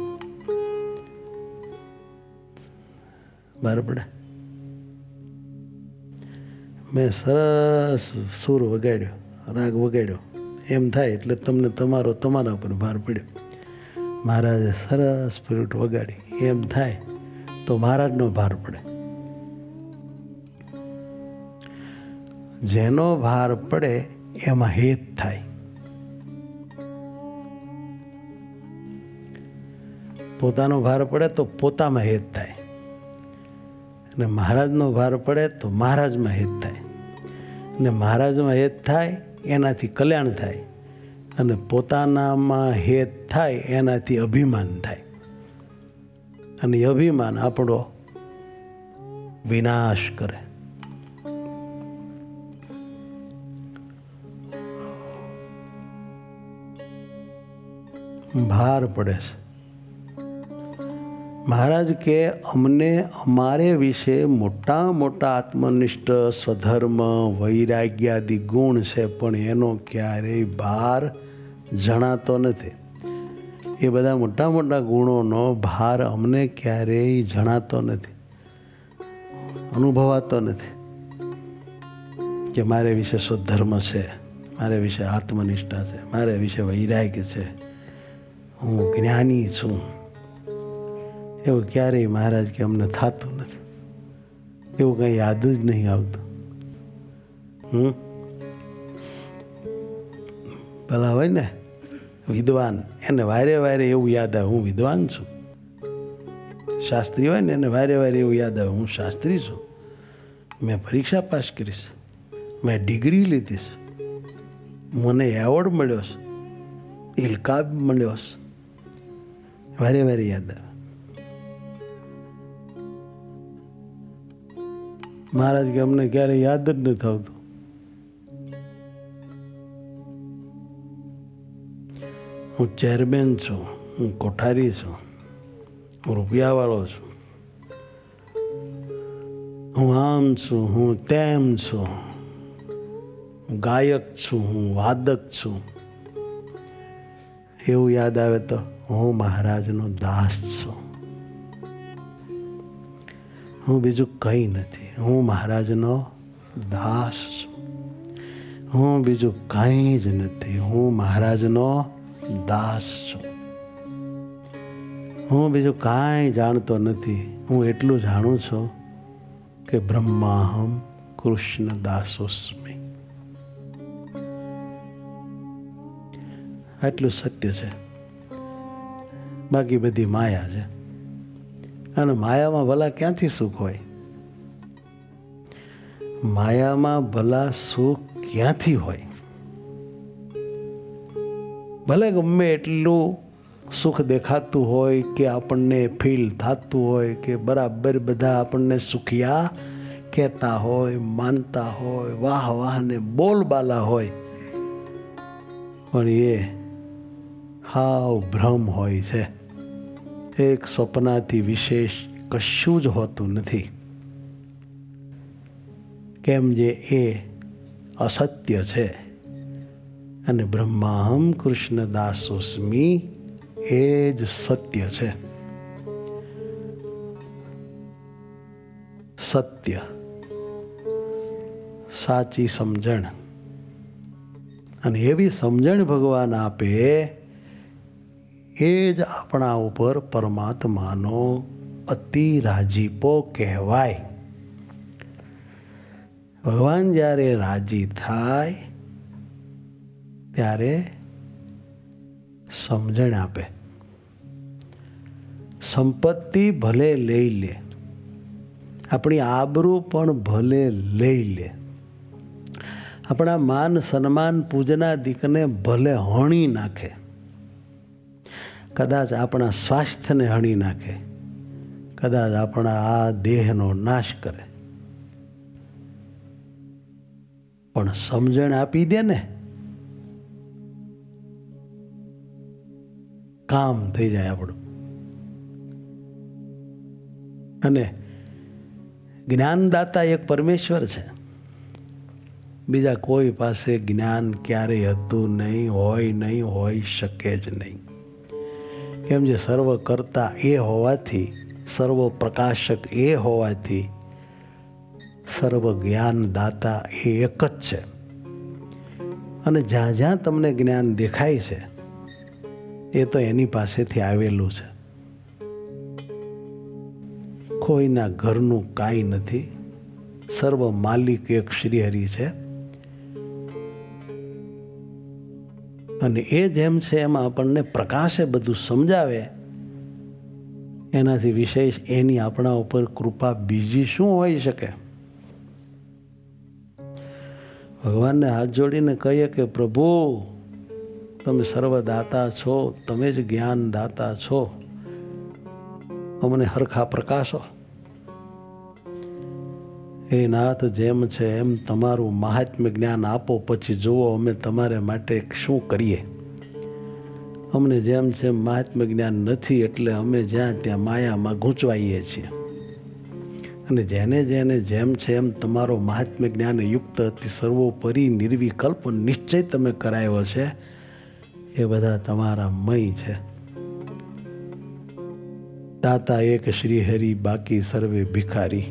ભાર પડે. મેં સરસ સૂર વગાડ્યો, રાગ વગાડ્યો, એમ થાય એટલે તમને તમારો તમારા ઉપર ભાર પડ્યો. મહારાજે સરસ ફ્લૂટ વગાડી, એમ થાય તો મહારાજનો ભાર પડે. જેનો ભાર પડે એમાં હેત થાય. પોતાનો ભાર પડે તો પોતામાં હેત થાય, અને મહારાજનો ભાર પડે તો મહારાજમાં હેત થાય, અને મહારાજમાં હેત થાય એનાથી કલ્યાણ થાય, અને પોતાનામાં હેત થાય એનાથી અભિમાન થાય, અને અભિમાન આપણો વિનાશ કરે. ભાર પડે છે. મહારાજ કે અમને અમારે વિશે મોટા મોટા આત્મનિષ્ઠ, સ્વધર્મ, વૈરાગ્યાદિ ગુણ છે, પણ એનો ક્યારેય ભાર જણાતો નથી. એ બધા મોટા મોટા ગુણોનો ભાર અમને ક્યારેય જણાતો નથી, અનુભવાતો નથી. કે મારે વિશે સ્વધર્મ છે, મારે વિશે આત્મનિષ્ઠા છે, મારે વિશે વૈરાગ્ય છે, હું જ્ઞાની છું, એવું ક્યારેય મહારાજ કે અમને થતું નથી. એવું કંઈ યાદ જ નહીં આવતું. હમ ભલા હોય ને વિદ્વાન, એને વારે વારે એવું યાદ આવે હું વિદ્વાન છું. શાસ્ત્રી હોય ને એને વારે વારે એવું યાદ આવે હું શાસ્ત્રી છું, મેં પરીક્ષા પાસ કરીશ, મેં ડિગ્રી લીધીશ, મને એવોર્ડ મળ્યો છે, ઇલકાબ મળ્યો છે. વારે વારે યાદ આવે. મહારાજ કે અમને ક્યારે યાદ જ નથી આવતું. હું ચેરમેન છું, હું કોઠારી છું, હું રૂપિયાવાળો છું, હું આમ છું, હું તેમ છું, હું ગાયક છું, હું વાદક છું. એવું યાદ આવે તો હું મહારાજનો દાસ છું, હું બીજું કંઈ નથી, હું મહારાજનો દાસ છું, હું બીજું કંઈ જ નથી, હું મહારાજનો દાસ છું. હું બીજું કાંઈ જાણતો નથી, હું એટલું જાણું છું કે બ્રહ્માહમ કૃષ્ણ દાસોસ્મિ. આટલું સત્ય છે, બાકી બધી માયા છે. અને માયામાં ભલા ક્યાંથી સુખ હોય? માયામાં ભલા સુખ ક્યાંથી હોય? ભલે ગમે એટલું સુખ દેખાતું હોય કે આપણને ફીલ થતું હોય કે બરાબર બધા આપણને સુખિયા કહેતા હોય, માનતા હોય, વાહ વાહ ને બોલબાલા હોય, પણ એ હાવ ભ્રમ હોય છે. એક સ્વપ્નાથી વિશેષ કશું જ હોતું નથી. કેમ જે એ અસત્ય છે, અને બ્રહ્માહમ કૃષ્ણ દાસોસ્મિ એ જ સત્ય છે. સત્ય, સાચી સમજણ, અને એવી સમજણ ભગવાન આપે એ જ આપણા ઉપર પરમાત્માનો અતિ રાજીપો કહેવાય. ભગવાન જ્યારે રાજી થાય ત્યારે સમજણ આપે. સંપત્તિ ભલે લઈ લે, આપણી આબરૂ પણ ભલે લઈ લે, આપણા માન સન્માન પૂજનાદિકને ભલે હણી નાખે, કદાચ આપણા સ્વાસ્થ્યને હણી નાખે, કદાચ આપણા આ દેહનો નાશ કરે, પણ સમજણ આપી દે ને, કામ થઈ જાય આપણું. અને જ્ઞાનદાતા એક પરમેશ્વર છે, બીજા કોઈ પાસે જ્ઞાન ક્યારેય હતું નહીં, હોય નહીં, હોઈ શકે જ નહીં. કેમ જે સર્વ કરતા એ હોવાથી, સર્વ પ્રકાશક એ હોવાથી, સર્વ જ્ઞાનદાતા એ એક જ છે. અને જ્યાં જ્યાં તમને જ્ઞાન દેખાય છે એ તો એની પાસેથી આવેલું છે. કોઈના ઘરનું કાંઈ નથી, સર્વ માલિક એક શ્રીહરિ છે. અને એ જેમ છે એમાં આપણને પ્રકાશે બધું સમજાવે, એનાથી વિશેષ એની આપણા ઉપર કૃપા બીજી શું હોઈ શકે? ભગવાનને હાથ જોડીને કહીએ કે પ્રભુ તમે સર્વદાતા છો, તમે જ જ્ઞાન દાતા છો, અમને હરખા પ્રકાશો. હે નાથ, જેમ છે એમ તમારું મહાત્મ્ય જ્ઞાન આપો, પછી જુઓ અમે તમારે માટે શું કરીએ. અમને જેમ છે મહાત્મ્ય જ્ઞાન નથી એટલે અમે જ્યાં ત્યાં માયામાં ગૂંચવાઈએ છીએ. અને જેને જેને જેમ છે એમ તમારો મહાત્મ્ય જ્ઞાન યુક્ત અતિ સર્વોપરી નિર્વિકલ્પ નિશ્ચય તમે કરાયો છે, એ બધા તમારા મય છે. દાતા એક શ્રી હરિ, બાકી સર્વે ભિખારી.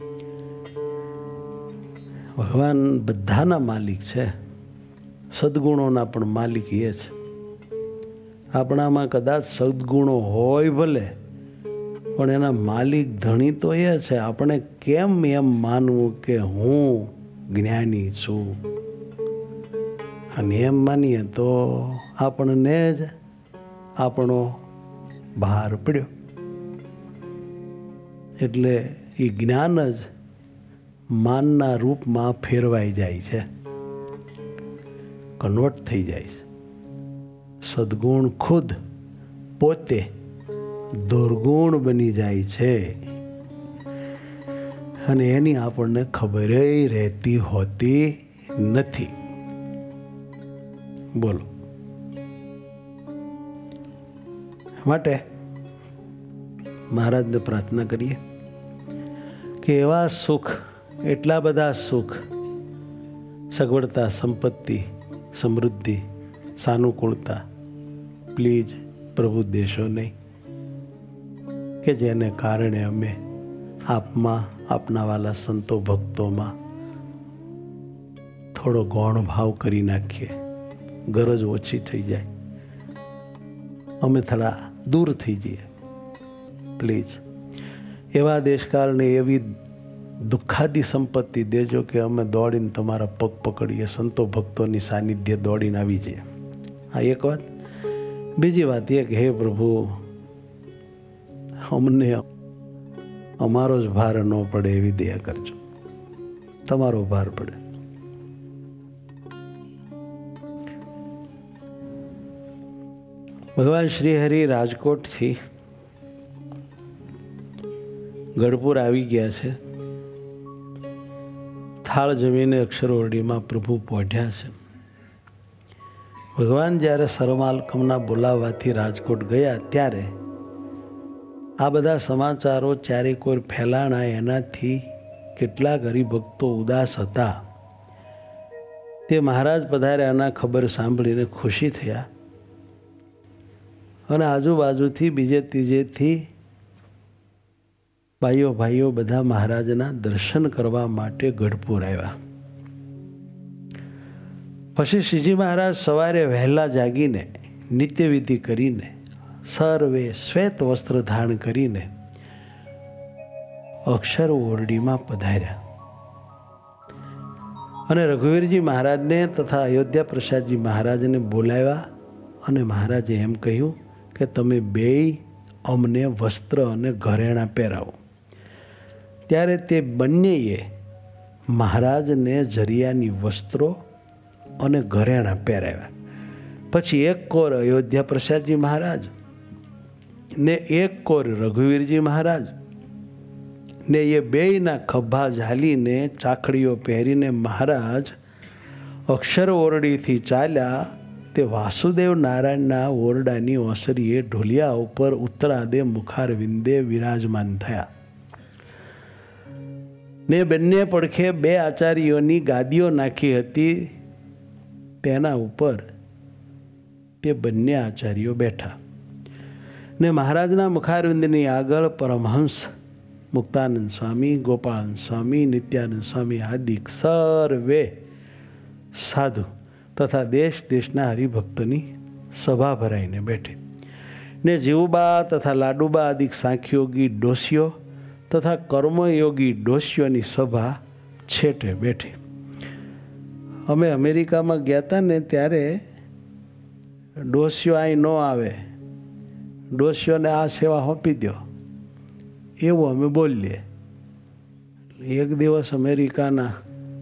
ભગવાન બધાના માલિક છે, સદગુણોના પણ માલિક એ છે. આપણામાં કદાચ સદગુણો હોય ભલે, પણ એના માલિક ધણી તો એ છે. આપણે કેમ એમ માનવું કે હું જ્ઞાની છું? અને એમ માનીએ તો આપણને જ આપણો બહાર પડ્યો. એટલે એ જ્ઞાન જ માનના રૂપમાં ફેરવાઈ જાય છે, કન્વર્ટ થઈ જાય છે. સદગુણ ખુદ પોતે દુર્ગુણ બની જાય છે અને એની આપણને ખબર રહેતી હોતી નથી. બોલો. માટે મહારાજને પ્રાર્થના કરીએ કે એવા સુખ, એટલા બધા સુખ, સગવડતા, સંપત્તિ, સમૃદ્ધિ, સાનુકૂળતા પ્લીઝ પ્રભુ દેશો નહીં, કે જેને કારણે અમે આપમાં, આપના વાલા સંતો ભક્તોમાં થોડો ગૌણ ભાવ કરી નાખીએ, ગરજ ઓછી થઈ જાય, અમે થોડા દૂર થઈ જઈએ. પ્લીઝ એવા દેશકાળને એવી દુઃખાદી સંપત્તિ દેજો કે અમે દોડીને તમારા પગ પકડીએ, સંતો ભક્તોની સાનિધ્ય દોડીને આવી જઈએ. આ એક વાત. બીજી વાત એ કે હે પ્રભુ, અમને અમારો જ ભાર ન પડે એવી દયા કરજો. તમારો ભાર પડે. ભગવાન શ્રી હરિ રાજકોટથી ગઢપુર આવી ગયા છે. થાળ જમીને અક્ષરવરડીમાં પ્રભુ પહોંચ્યા છે. ભગવાન જ્યારે સરમાલકમના બોલાવવાથી રાજકોટ ગયા ત્યારે આ બધા સમાચારો ચારે કોર ફેલાણા. એનાથી કેટલાક હરિભક્તો ઉદાસ હતા. તે મહારાજ પધાર્યાના ખબર સાંભળીને ખુશી થયા અને આજુબાજુથી બીજે ત્રીજેથી ભાઈઓ ભાઈઓ બધા મહારાજના દર્શન કરવા માટે ગઢપુર આવ્યા. પછી શ્રીજી મહારાજ સવારે વહેલા જાગીને નિત્યવિધિ કરીને સર્વે શ્વેત વસ્ત્ર ધારણ કરીને અક્ષર ઓરડીમાં પધાર્યા અને રઘુવીરજી મહારાજને તથા અયોધ્યા પ્રસાદજી મહારાજને બોલાવ્યા અને મહારાજે એમ કહ્યું કે તમે બેય અમને વસ્ત્ર અને ઘરેણાં પહેરાવો. ત્યારે તે બંનેએ મહારાજને જરિયાની વસ્ત્રો અને ઘરેણાં પહેરાવ્યા. પછી એક કોર અયોધ્યા પ્રસાદજી મહારાજ ને એક કોર રઘુવીરજી મહારાજ ને એ બેયના ખભા ઝાલીને ચાકડીઓ પહેરીને મહારાજ અક્ષર ઓરડીથી ચાલ્યા. તે વાસુદેવ નારાયણના ઓરડાની ઓસરીએ ઢોલિયા ઉપર ઉત્તરાદે મુખારવિંદે વિરાજમાન થયા ને બંને પડખે બે આચાર્યોની ગાદીઓ નાખી હતી. તેના ઉપર તે બંને આચાર્યો બેઠા ને મહારાજના મુખારવિંદની આગળ પરમહંસ મુક્તાનંદ સ્વામી, ગોપાળાનંદ સ્વામી, નિત્યાનંદ સ્વામી આદિ સર્વે સાધુ તથા દેશ દેશના હરિભક્તોની સભા ભરાઈને બેઠી ને જીવુબા તથા લાડુબા આદિ સાંખ્યોગી ડોસીઓ તથા કર્મયોગી ડોસીઓની સભા છેટે બેઠી. અમે અમેરિકામાં ગયા હતા ને ત્યારે ડોશીઓ અહીં ન આવે, ડોશીઓને આ સેવા સોંપી દો, એવું અમે બોલીએ. એક દિવસ અમેરિકાના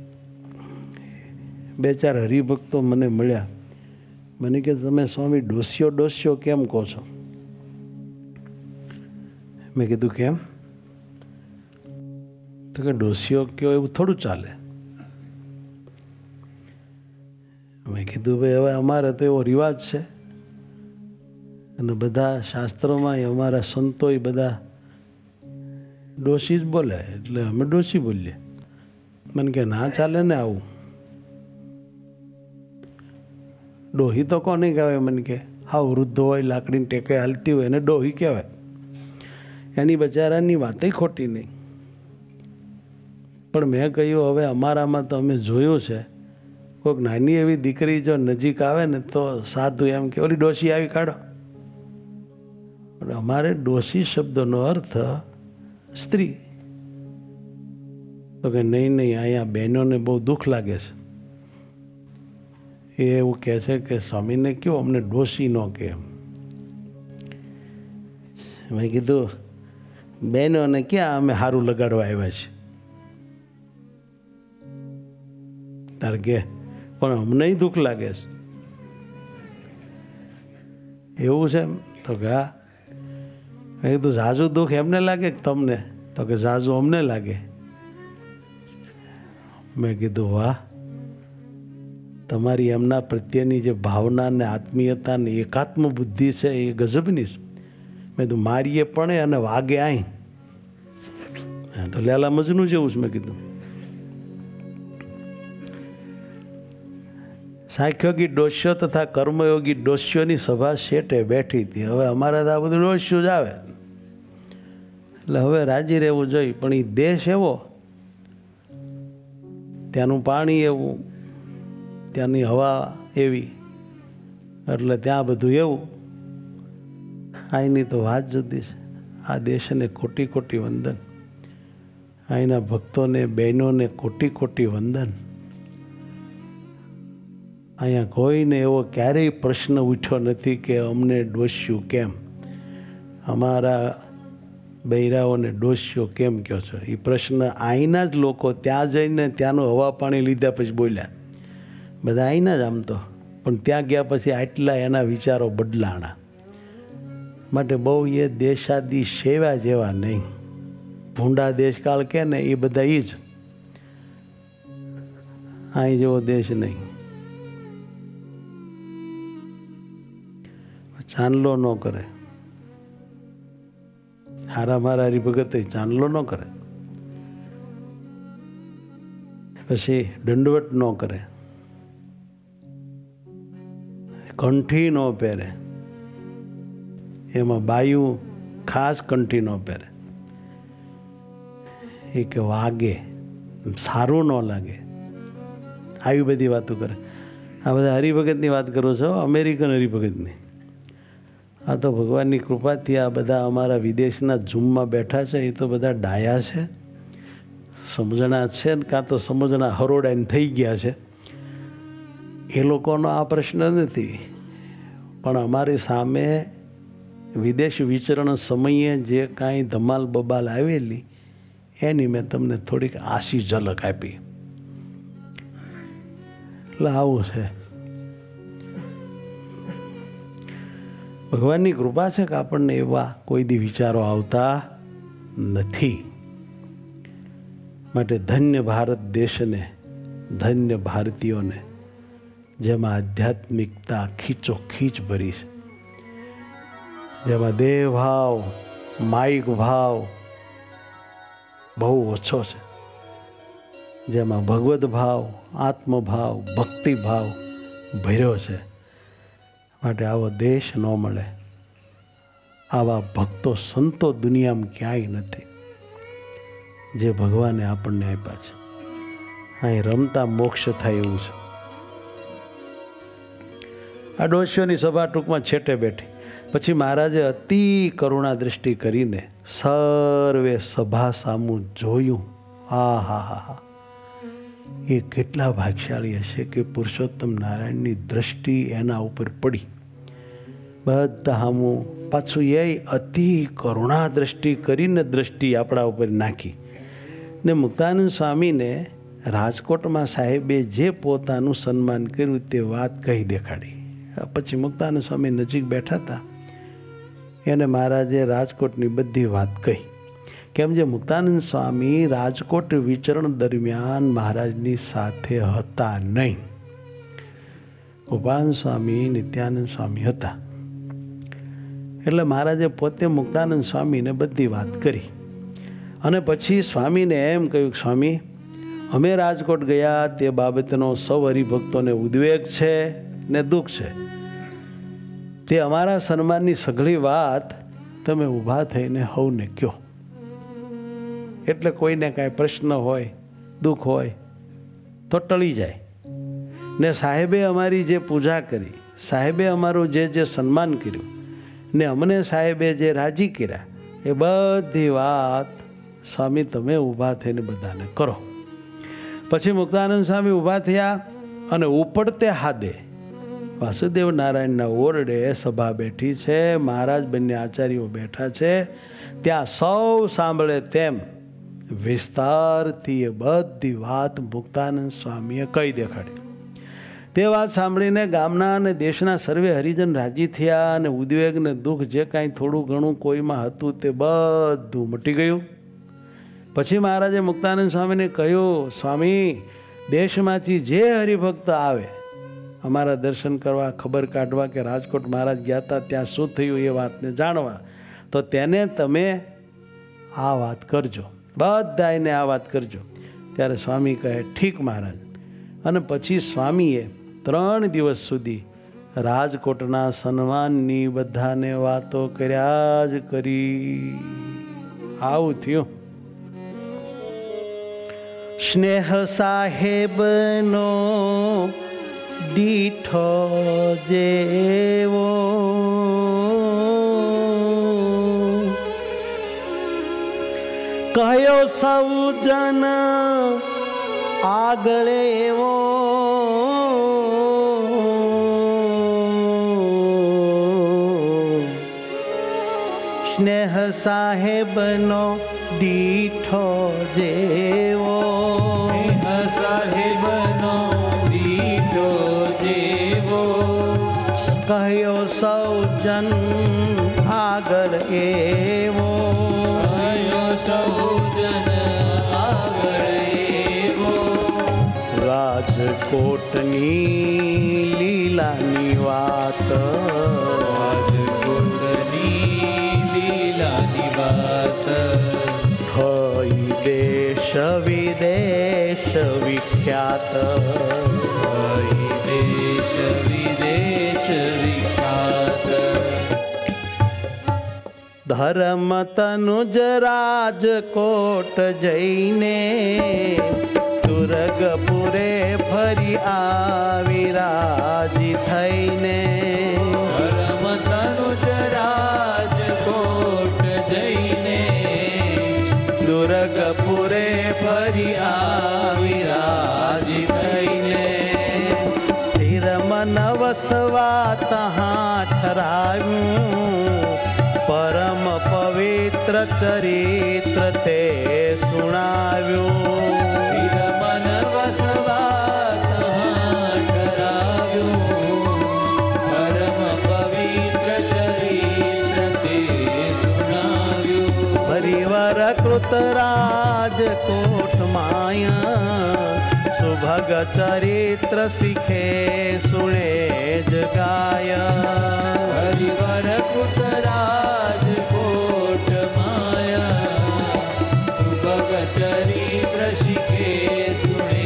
બે ચાર હરિભક્તો મને મળ્યા. મને કે તમે સ્વામી ડોશીઓ ડોશીઓ કેમ કહો છો? મેં કીધું કેમ? તો કે ડોશીઓ કયો એવું થોડું ચાલે. મેં કીધું ભાઈ હવે અમારે તો એવો રિવાજ છે અને બધા શાસ્ત્રોમાં અમારા સંતો એ બધા ડોશી જ બોલે એટલે અમે ડોશી બોલીએ. મને કે ના ચાલે ને આવું. ડોહી તો કોને કહેવાય? મને કે હા વૃદ્ધ હોય, લાકડીને ટેકે હાલતી હોય એને ડોહી કહેવાય. એની બચારાની વાતે ખોટી નહીં. પણ મેં કહ્યું હવે અમારામાં તો અમે જોયું છે, કોઈક નાની એવી દીકરી જો નજીક આવે ને તો સાધુ એમ કે ઓલી ડોશી આવી કાઢો. પણ અમારે ડોશી શબ્દનો અર્થ સ્ત્રી. તો કે નહીં નહીં અહીંયા બહેનોને બહુ દુઃખ લાગે છે. એ એવું કહે છે કે સ્વામીને કહો અમને ડોશી ન કહે એમ. મેં કીધું બહેનોને ક્યાં અમે સારું લગાડવા આવ્યા છીએ? તાર કે પણ અમને દુઃખ લાગે છે. એવું છે? તો કે હા. મેં કીધું ઝાઝુ દુઃખ એમને લાગે કે તમને? તો કે ઝાઝુ અમને લાગે. મેં કીધું વાહ, તમારી એમના પ્રત્યેની જે ભાવના ને આત્મીયતા ને એકાત્મ બુદ્ધિ છે એ ગજબની છે. મેં કીધું મારીએ પણ અને વાગે આઈ તો લેલા મજનું જેવું છે. મેં કીધું સાંખ્યોગી ડોસ્યો તથા કર્મયોગી ડોસ્યોની સભા શેઠે બેઠી હતી. હવે અમારે તો આ બધું ડોસ્યું જ આવે એટલે હવે રાજી રહેવું જોઈએ. પણ એ દેશ એવો, ત્યાંનું પાણી એવું, ત્યાંની હવા એવી, એટલે ત્યાં બધું એવું. અહીંની તો વાત જુદી છે. આ દેશને કોટી કોટી વંદન, અહીંના ભક્તોને બહેનોને કોટી કોટી વંદન. અહીંયા કોઈને એવો ક્યારેય પ્રશ્ન ઉઠ્યો નથી કે અમને ડોસ્યું કેમ, અમારા બૈરાઓને ડોસ્યો કેમ કહો છો. એ પ્રશ્ન અહીંના જ લોકો ત્યાં જઈને ત્યાંનું હવા પાણી લીધા પછી બોલ્યા. બધા અહીંના જ આમ તો, પણ ત્યાં ગયા પછી આટલા એના વિચારો બદલાણા. માટે બહુ એ દેશાદી સેવા જેવા નહીં. ભૂંડા દેશકાળ કે ને એ બધા એ જ, અહીં જેવો દેશ નહીં. ચાંદલો ન કરે, હારા મારા હરિભગત ચાંદલો ન કરે, પછી દંડવટ ન કરે, કંઠી ન પહેરે. એમાં બાયું ખાસ કંઠી ન પહેરે. એ કે વાગે, સારું ન લાગે, આવી બધી વાતો કરે. આ બધા હરિભગતની વાત કરું છો, અમેરિકન હરિભગતની. આ તો ભગવાનની કૃપાથી આ બધા અમારા વિદેશના ઝૂમમાં બેઠા છે એ તો બધા ડાયા છે, સમજણા છે, કાં તો સમજણા હરોડાઈને થઈ ગયા છે. એ લોકોનો આ પ્રશ્ન નથી. પણ અમારી સામે વિદેશ વિચરણ સમયે જે કાંઈ ધમાલ બબાલ આવેલી એની મેં તમને થોડીક આશી ઝલક આપી. એટલે આવું છે. ભગવાનની કૃપા છે કે આપણને એવા કોઈ દી વિચારો આવતા નથી. માટે ધન્ય ભારત દેશને, ધન્ય ભારતીયોને, જેમાં આધ્યાત્મિકતા ખીચો ખીચ ભરી છે, જેમાં દેહ ભાવ, માયિક ભાવ બહુ ઓછો છે, જેમાં ભગવદ ભાવ, આત્મભાવ, ભક્તિભાવ ભર્યો છે. માટે આવો દેશ ન મળે, આવા ભક્તો સંતો દુનિયામાં ક્યાંય નથી જે ભગવાને આપણને આપ્યા છે. અહીં રમતા મોક્ષ થાય એવું છે. આ ડોશીઓની સભા ટૂંકમાં છેટે બેઠી. પછી મહારાજે અતિ કરુણા દૃષ્ટિ કરીને સર્વે સભા સામું જોયું. હા હા હા હા એ કેટલા ભાગ્યશાળી હશે કે પુરુષોત્તમ નારાયણની દ્રષ્ટિ એના ઉપર પડી. બધા હામું પાછું એ અતિ કરુણા દ્રષ્ટિ કરીને દ્રષ્ટિ આપણા ઉપર નાખી ને મુક્તાનંદ સ્વામીને રાજકોટમાં સાહેબે જે પોતાનું સન્માન કર્યું તે વાત કહી દેખાડી. પછી મુક્તાનંદ સ્વામી નજીક બેઠા હતા, એને મહારાજે રાજકોટની બધી વાત કહી. કેમ જે મુક્તાનંદ સ્વામી રાજકોટ વિચરણ દરમિયાન મહારાજની સાથે હતા નહીં. ગોપાલ સ્વામી, નિત્યાનંદ સ્વામી હતા. એટલે મહારાજે પોતે મુક્તાનંદ સ્વામીને બધી વાત કરી અને પછી સ્વામીને એમ કહ્યું, સ્વામી અમે રાજકોટ ગયા તે બાબતનો સૌ હરિભક્તોને ઉદ્વેગ છે ને દુઃખ છે. તે અમારા સન્માનની સઘળી વાત તમે ઊભા થઈને હવને કહો, એટલે કોઈને કાંઈ પ્રશ્ન હોય, દુઃખ હોય તો ટળી જાય. ને સાહેબે અમારી જે પૂજા કરી, સાહેબે અમારું જે જે સન્માન કર્યું ને અમને સાહેબે જે રાજી કર્યા, એ બધી વાત સ્વામી તમે ઊભા થઈને બધાને કરો. પછી મુક્તાનંદ સ્વામી ઊભા થયા અને ઉપડતે હાદે વાસુદેવ નારાયણના ઓરડે સભા બેઠી છે, મહારાજ બંને આચાર્યો બેઠા છે, ત્યાં સૌ સાંભળે તેમ વિસ્તારથી એ બધી વાત મુક્તાનંદ સ્વામીએ કહી દેખાડી. તે વાત સાંભળીને ગામના અને દેશના સર્વે હરિજન રાજી થયા અને ઉદ્વેગ ને દુઃખ જે કાંઈ થોડું ઘણું કોઈમાં હતું તે બધું મટી ગયું. પછી મહારાજે મુક્તાનંદ સ્વામીને કહ્યું, સ્વામી દેશમાંથી જે હરિભક્ત આવે અમારા દર્શન કરવા, ખબર કાઢવા કે રાજકોટ મહારાજ ગયા હતા ત્યાં શું થયું એ વાતને જાણવા, તો તેને તમે આ વાત કરજો, બધા એને આ વાત કરજો. ત્યારે સ્વામી કહે ઠીક મહારાજ. અને પછી સ્વામીએ ત્રણ દિવસ સુધી રાજકોટના સન્માનની બધાને વાતો કર્યા જ કરી. આવું થયું. સ્નેહ સાહેબનો દીઠો જેવો કહ્યો સૌજન આગળ એવો, સ્નેહ સાહેબનો દીઠો જેવો, સ્નેહ સાહેબનો દીઠો જેવો કહ્યો સૌજન આગળ એવો, કહ્યો સૌજન આગળ એવો રાજકોટની લીલાની વાત, રાજકોટની લીલાની વાત થઈ દેશ વિદેશ વિખ્યાત, થઈ દેશ વિદેશ વિખ્યાત. ધર્મ તનુજ રાજકોટ જઈને તુરગપુરે ફરી આવી રાજી થઈને, ધર્મ તનુજ રાજકોટ જઈને તુરગપુરે ફરી આવી રાજી થઈને, તિરમન વસવા તહાં ઠરાવ્યું, પરમ પવિત્ર ચરિત્ર તે સુણાવ્યું, મન વસવા તહાં ઠરાવ્યું, પરમ પવિત્ર ચરિત્ર તે સુણાવ્યું. પરિવાર કૃત રાજકોટ માયા, સુભગ ચરિત્ર શીખે સુણે જગાય, હરિવર કૃત રાજકોટ માયા, સુભગ ચરિત્ર શીખે સુણે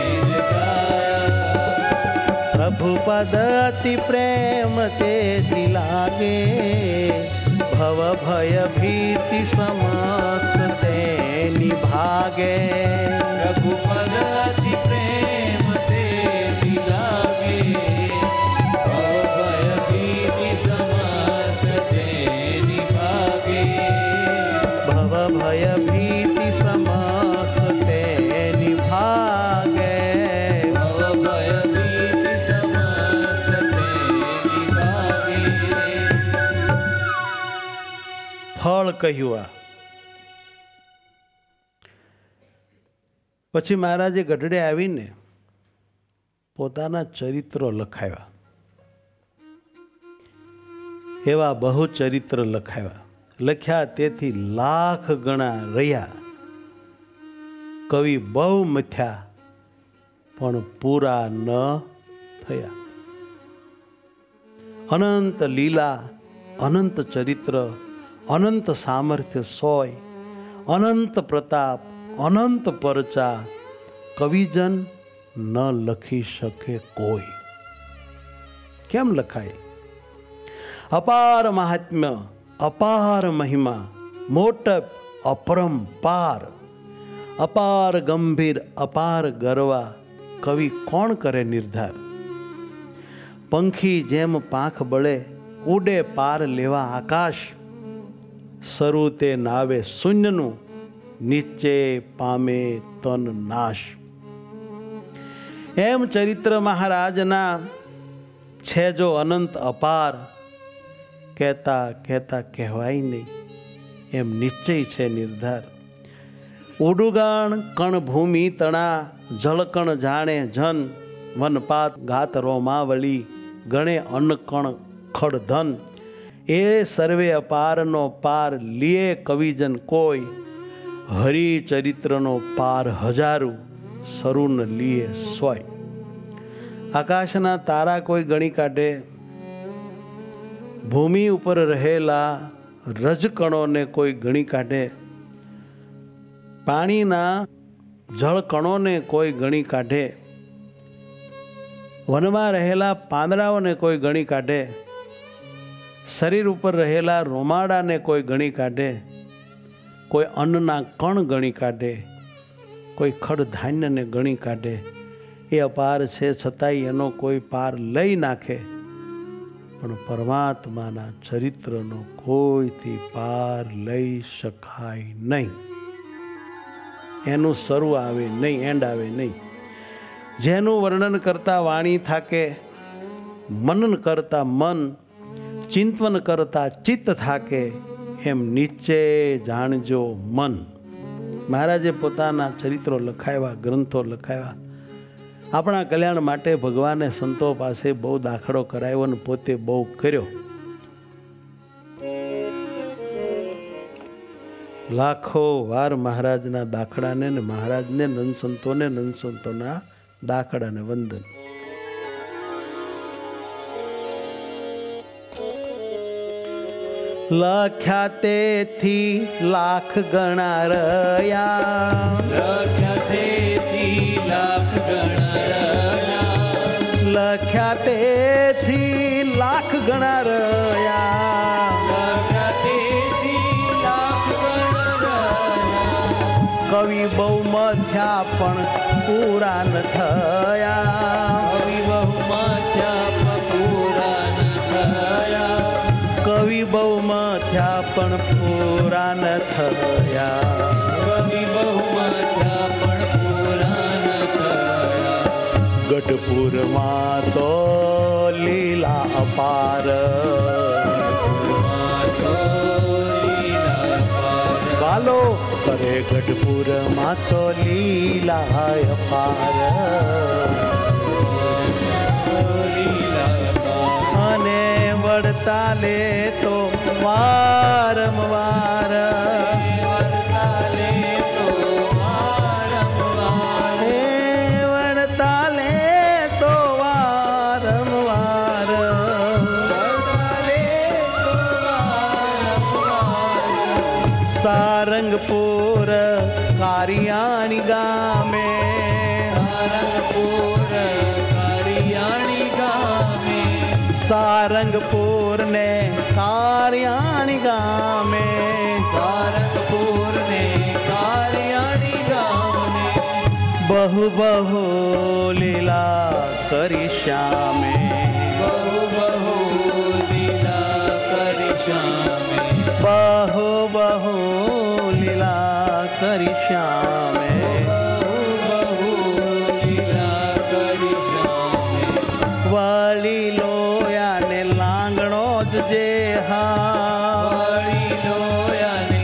જગાયા. પ્રભુ પદ અતિ પ્રેમ તેજી લાગે, ભવ ભય ભીતિ સમસ્ત તેની ભાગે, પ્રભુ પદ અતિ પ્રેમ તેજી લાગે, ભવ ભય ભીતિ સમસ્ત તેની ભાગે, ભવ ભય ભીતિ સમસ્ત તેની ભાગે, ભવ ભય ભીતિ સમસ્ત તેની ભાગે. કહ્યું આ. પછી મહારાજે ગઢડે આવીને પોતાના ચરિત્રો લખાવ્યા. એવા બહુ ચરિત્ર લખાવ્યા. લખ્યા તેથી લાખ ગણા રહ્યા. કવિ બહુ મથ્યા પણ પૂરા ન થયા. અનંત લીલા, અનંત ચરિત્ર, અનંત સામર્થ્ય સોય, અનંત પ્રતાપ, અનંત પરચા કવિજન ન લખી શકે કોઈ. કેમ લખાય? અપાર મહાત્મ્ય, અપાર મહિમા, મોટપ અપરંપાર, અપાર ગંભીર, અપાર ગરવા કવિ કોણ કરે નિર્ધાર. પંખી જેમ પાંખ બળે ઉડે પાર લેવા આકાશ, શરૂ તે નાવે શૂન્યનું, નીચે પામે તન નાશ. એમ ચરિત્ર મહારાજના છે જો અનંત અપાર, કહેતા કહેતા કહેવાય નહીં એમ નિશ્ચય છે નિર્ધાર. ઉડુગાણ કણ ભૂમિ તણા, જળકણ જાણે જન, વનપાત ગાત રોમાવળી, ગણે અન્નકણ ખડધન. એ સર્વે અપારનો પાર લીએ કવિજન કોઈ, હરિચરિત્રનો પાર હજારું, સરુન લીએ સોય. આકાશના તારા કોઈ ગણી કાઢે, ભૂમિ ઉપર રહેલા રજકણોને કોઈ ગણી કાઢે, પાણીના જળકણોને કોઈ ગણી કાઢે, વનમાં રહેલા પાંદડાઓને કોઈ ગણી કાઢે, શરીર ઉપર રહેલા રોમાડાને કોઈ ગણી કાઢે, કોઈ અન્નના કણ ગણી કાઢે, કોઈ ખડ ધાન્યને ગણી કાઢે. એ અપાર છે છતાંય એનો કોઈ પાર લઈ નાખે, પણ પરમાત્માના ચરિત્રનો કોઈથી પાર લઈ શકાય નહીં. એનું શરૂ આવે નહીં, એન્ડ આવે નહીં. જેનું વર્ણન કરતા વાણી થાકે, મનન કરતા મન, ચિંતન કરતા ચિત્ત થાકે, એમ નીચે જાણજો મન. મહારાજે પોતાના ચરિત્રો લખાવ્યા, ગ્રંથો લખાવ્યા. આપણા કલ્યાણ માટે ભગવાને સંતો પાસે બહુ દાખલો કરાવ્યો અને પોતે બહુ કર્યો. લાખો વાર મહારાજના દાખલાને ને મહારાજને નંદ સંતોને નંદ સંતોના દાખલાને વંદન. લખ્યા તેથી લાખ ગણા રહ્યા, લખ્યા તેથી લાખ ગણા રહ્યા, લખ્યા તેથી લાખ ગણા રહ્યા, લખ્યા તેથી લાખ ગણા રહ્યા. કવિ બહુ મથ્યા પણ પૂરા ન થયા, કવિ બહુ મથ્યા પણ પૂરા ન થયા, કવિ બહુ મથ્યા પણ પૂરા ન થયા, કવિ બહુ મથ્યા પણ પૂરા ન થયા. ગઢપુરમાં તો લીલા અપાર, બાલો કરે ગઢપુરમાં તો લીલા અપાર, અને વડતાલે તો વારંવાર, વડતાલે તો વારંવાર, હે વડતાલે તો વારંવાર, વડતાલે તો વારંવાર. સારંગપુર કારિયાણી ગામે, સારંગપુર કારિયાણી ગામે, સારંગપુર ને કારિયાણી ગામે, સારંગપુર ને કારિયાણી ગામે, બહુ બહુ લીલા કરી શ્યામે, બહુ બહુ લીલા કરી શ્યામે, બહુ બહુ લીલા કરી શ્યામે, બહુ બહુ લીલા કરી શ્યામે. વળી લોયા ને લાંગણો જ જે હા, વળી લોયા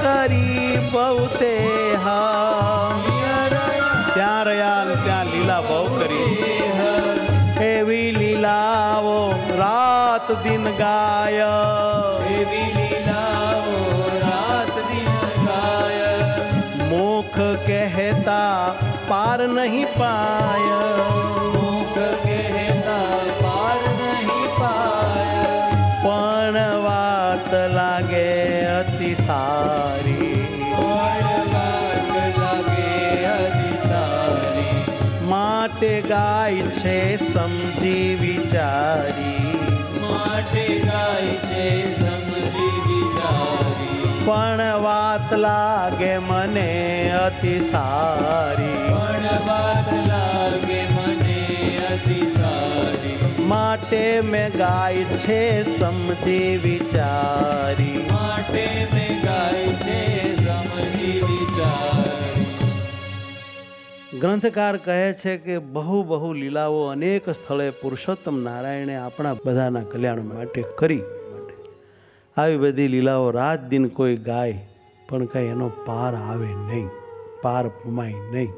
કરી બહુતે હા ત્યાં રહ્યા ને ત્યાં લીલા બહુ કરી એવી લીલાઓ રાત દિન ગાય એવી લીલાઓ રાત દિન ગાય મુખ કહેતા પાર નહીં પાય મુખ કહેતા પાર નહીં પાય પણ વાત લાગે અતિ સારી પણ વાત લાગે અતિ સારી માટે ગાય છે સમજી વિચારી માટે ગાય છે સમજી વિચારી પણ વાત લાગે મને અતિ સારી પણ વાત લાગે મને અતિ સારી માટે મેં ગાય છે સમજી વિચારી માટે મેં ગાય છે સમજી વિચારી ગ્રંથકાર કહે છે કે બહુ બહુ લીલાઓ અનેક સ્થળે પુરુષોત્તમ નારાયણે આપણા બધાના કલ્યાણ માટે કરી આવી બધી લીલાઓ રાત દિન કોઈ ગાય પણ કંઈ એનો પાર આવે નહીં પાર પુમાય નહીં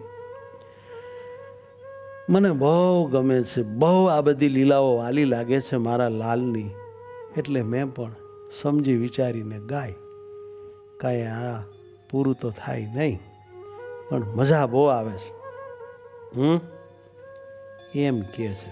મને બહુ ગમે છે બહુ આ બધી લીલાઓ વાલી લાગે છે મારા લાલની એટલે મેં પણ સમજી વિચારીને ગાય કાંઈ આ પૂરું તો થાય નહીં પણ મજા બહુ આવે છે હમ એમ કહે છે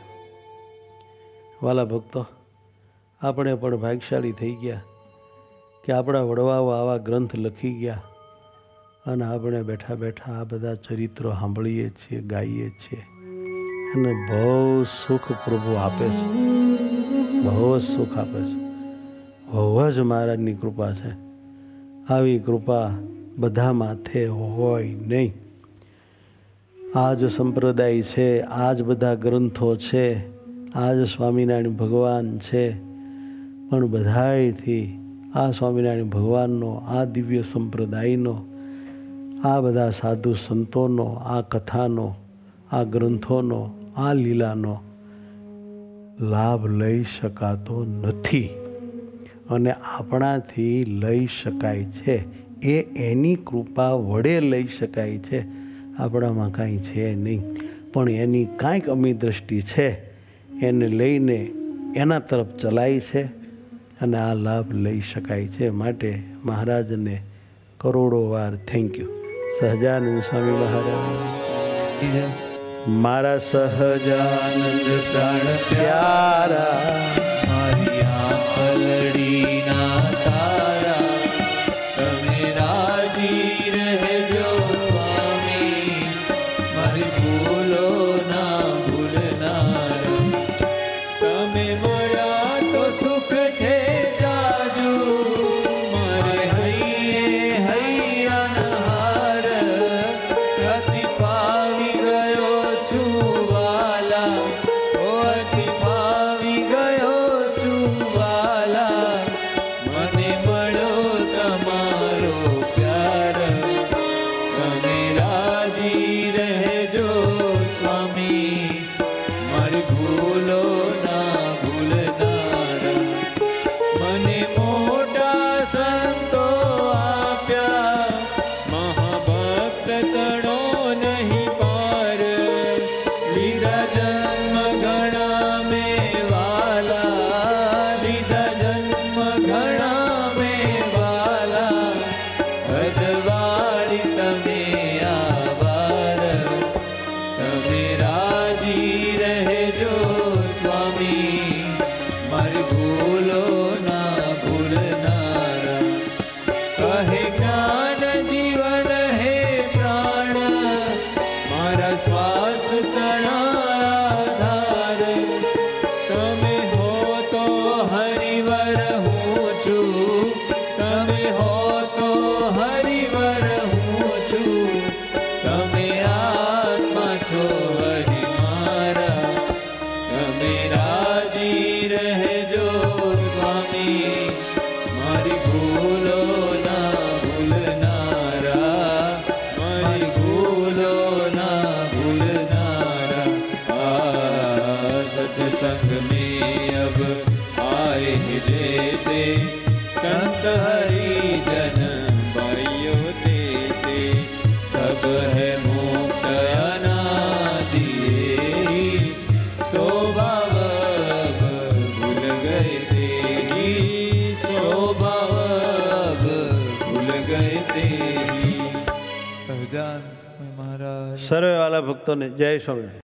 વાલા ભક્તો આપણે પણ ભાગ્યશાળી થઈ ગયા કે આપણા વડવાઓ આવા ગ્રંથ લખી ગયા અને આપણે બેઠા બેઠા આ બધા ચરિત્રો સાંભળીએ છીએ ગાઈએ છીએ અને બહુ સુખ પ્રભુ આપે છે બહુ જ સુખ આપે છે બહુ જ મહારાજની કૃપા છે આવી કૃપા બધા માથે હોય નહીં આ જ સંપ્રદાય છે આ જ બધા ગ્રંથો છે આ જ સ્વામિનારાયણ ભગવાન છે પણ બધાયથી આ સ્વામિનારાયણ ભગવાનનો આ દિવ્ય સંપ્રદાયનો આ બધા સાધુ સંતોનો આ કથાનો આ ગ્રંથોનો આ લીલાનો લાભ લઈ શકાતો નથી અને આપણાથી લઈ શકાય છે એ એની કૃપા વડે લઈ શકાય છે આપણામાં કાંઈ છે નહીં પણ એની કાંઈક અમી દ્રષ્ટિ છે એને લઈને એના તરફ ચલાય છે અને આ લાભ લઈ શકાય છે માટે મહારાજને કરોડો વાર થેન્ક યુ સહજાનંદ સ્વામી મહારાજ મારા સહજાનંદ પ્રાણ પ્યારા મારી આંખલડીના તારા તમે રાજી રહેજો સ્વામી મારી ભૂલો ના ભૂલનાર તમે મળ્યા તો સુખ છે જાજુ મારે હૈયે હૈયાના હાર અતિ પાવી ગયો છું વાલા ઓ અતિ પાવી ગયો છું વાલા મને મળ્યો તમારો પ્યાર તમે રાજી રહેજો સ્વામી મારી ભૂલો ના ભૂલનારા મને મોટા સંતો આપ્યા મહાભક્ત ગણો નહીં પાર લીધા જન્મ ઘણા મેં વાલા લીધા જન્મ ઘણા મેં વાલા હદવાળી તમે આભાર તમે રાજી રહેજો સ્વામી મારી ભૂલો ના ભૂલનારા કહે જ્ઞાન જીવન હે પ્રાણ મારા શ્વાસ તણા આધાર તમે હો તો હરિવર હું છું તમે હો તો હરિવર હું છું તમે આત્મા છો હરિ મારા તમે રાજી રહેજો સ્વામી મારી ભૂલો ના ભૂલનારા મારી ભૂલો ના ભૂલનારા આ સત્સંગ में अब आए जेते संत हरिजन भाई સચ્ચિદાનંદ સ્વામી મહારાજ સર્વે વાલા ભક્તોને જય સ્વામી.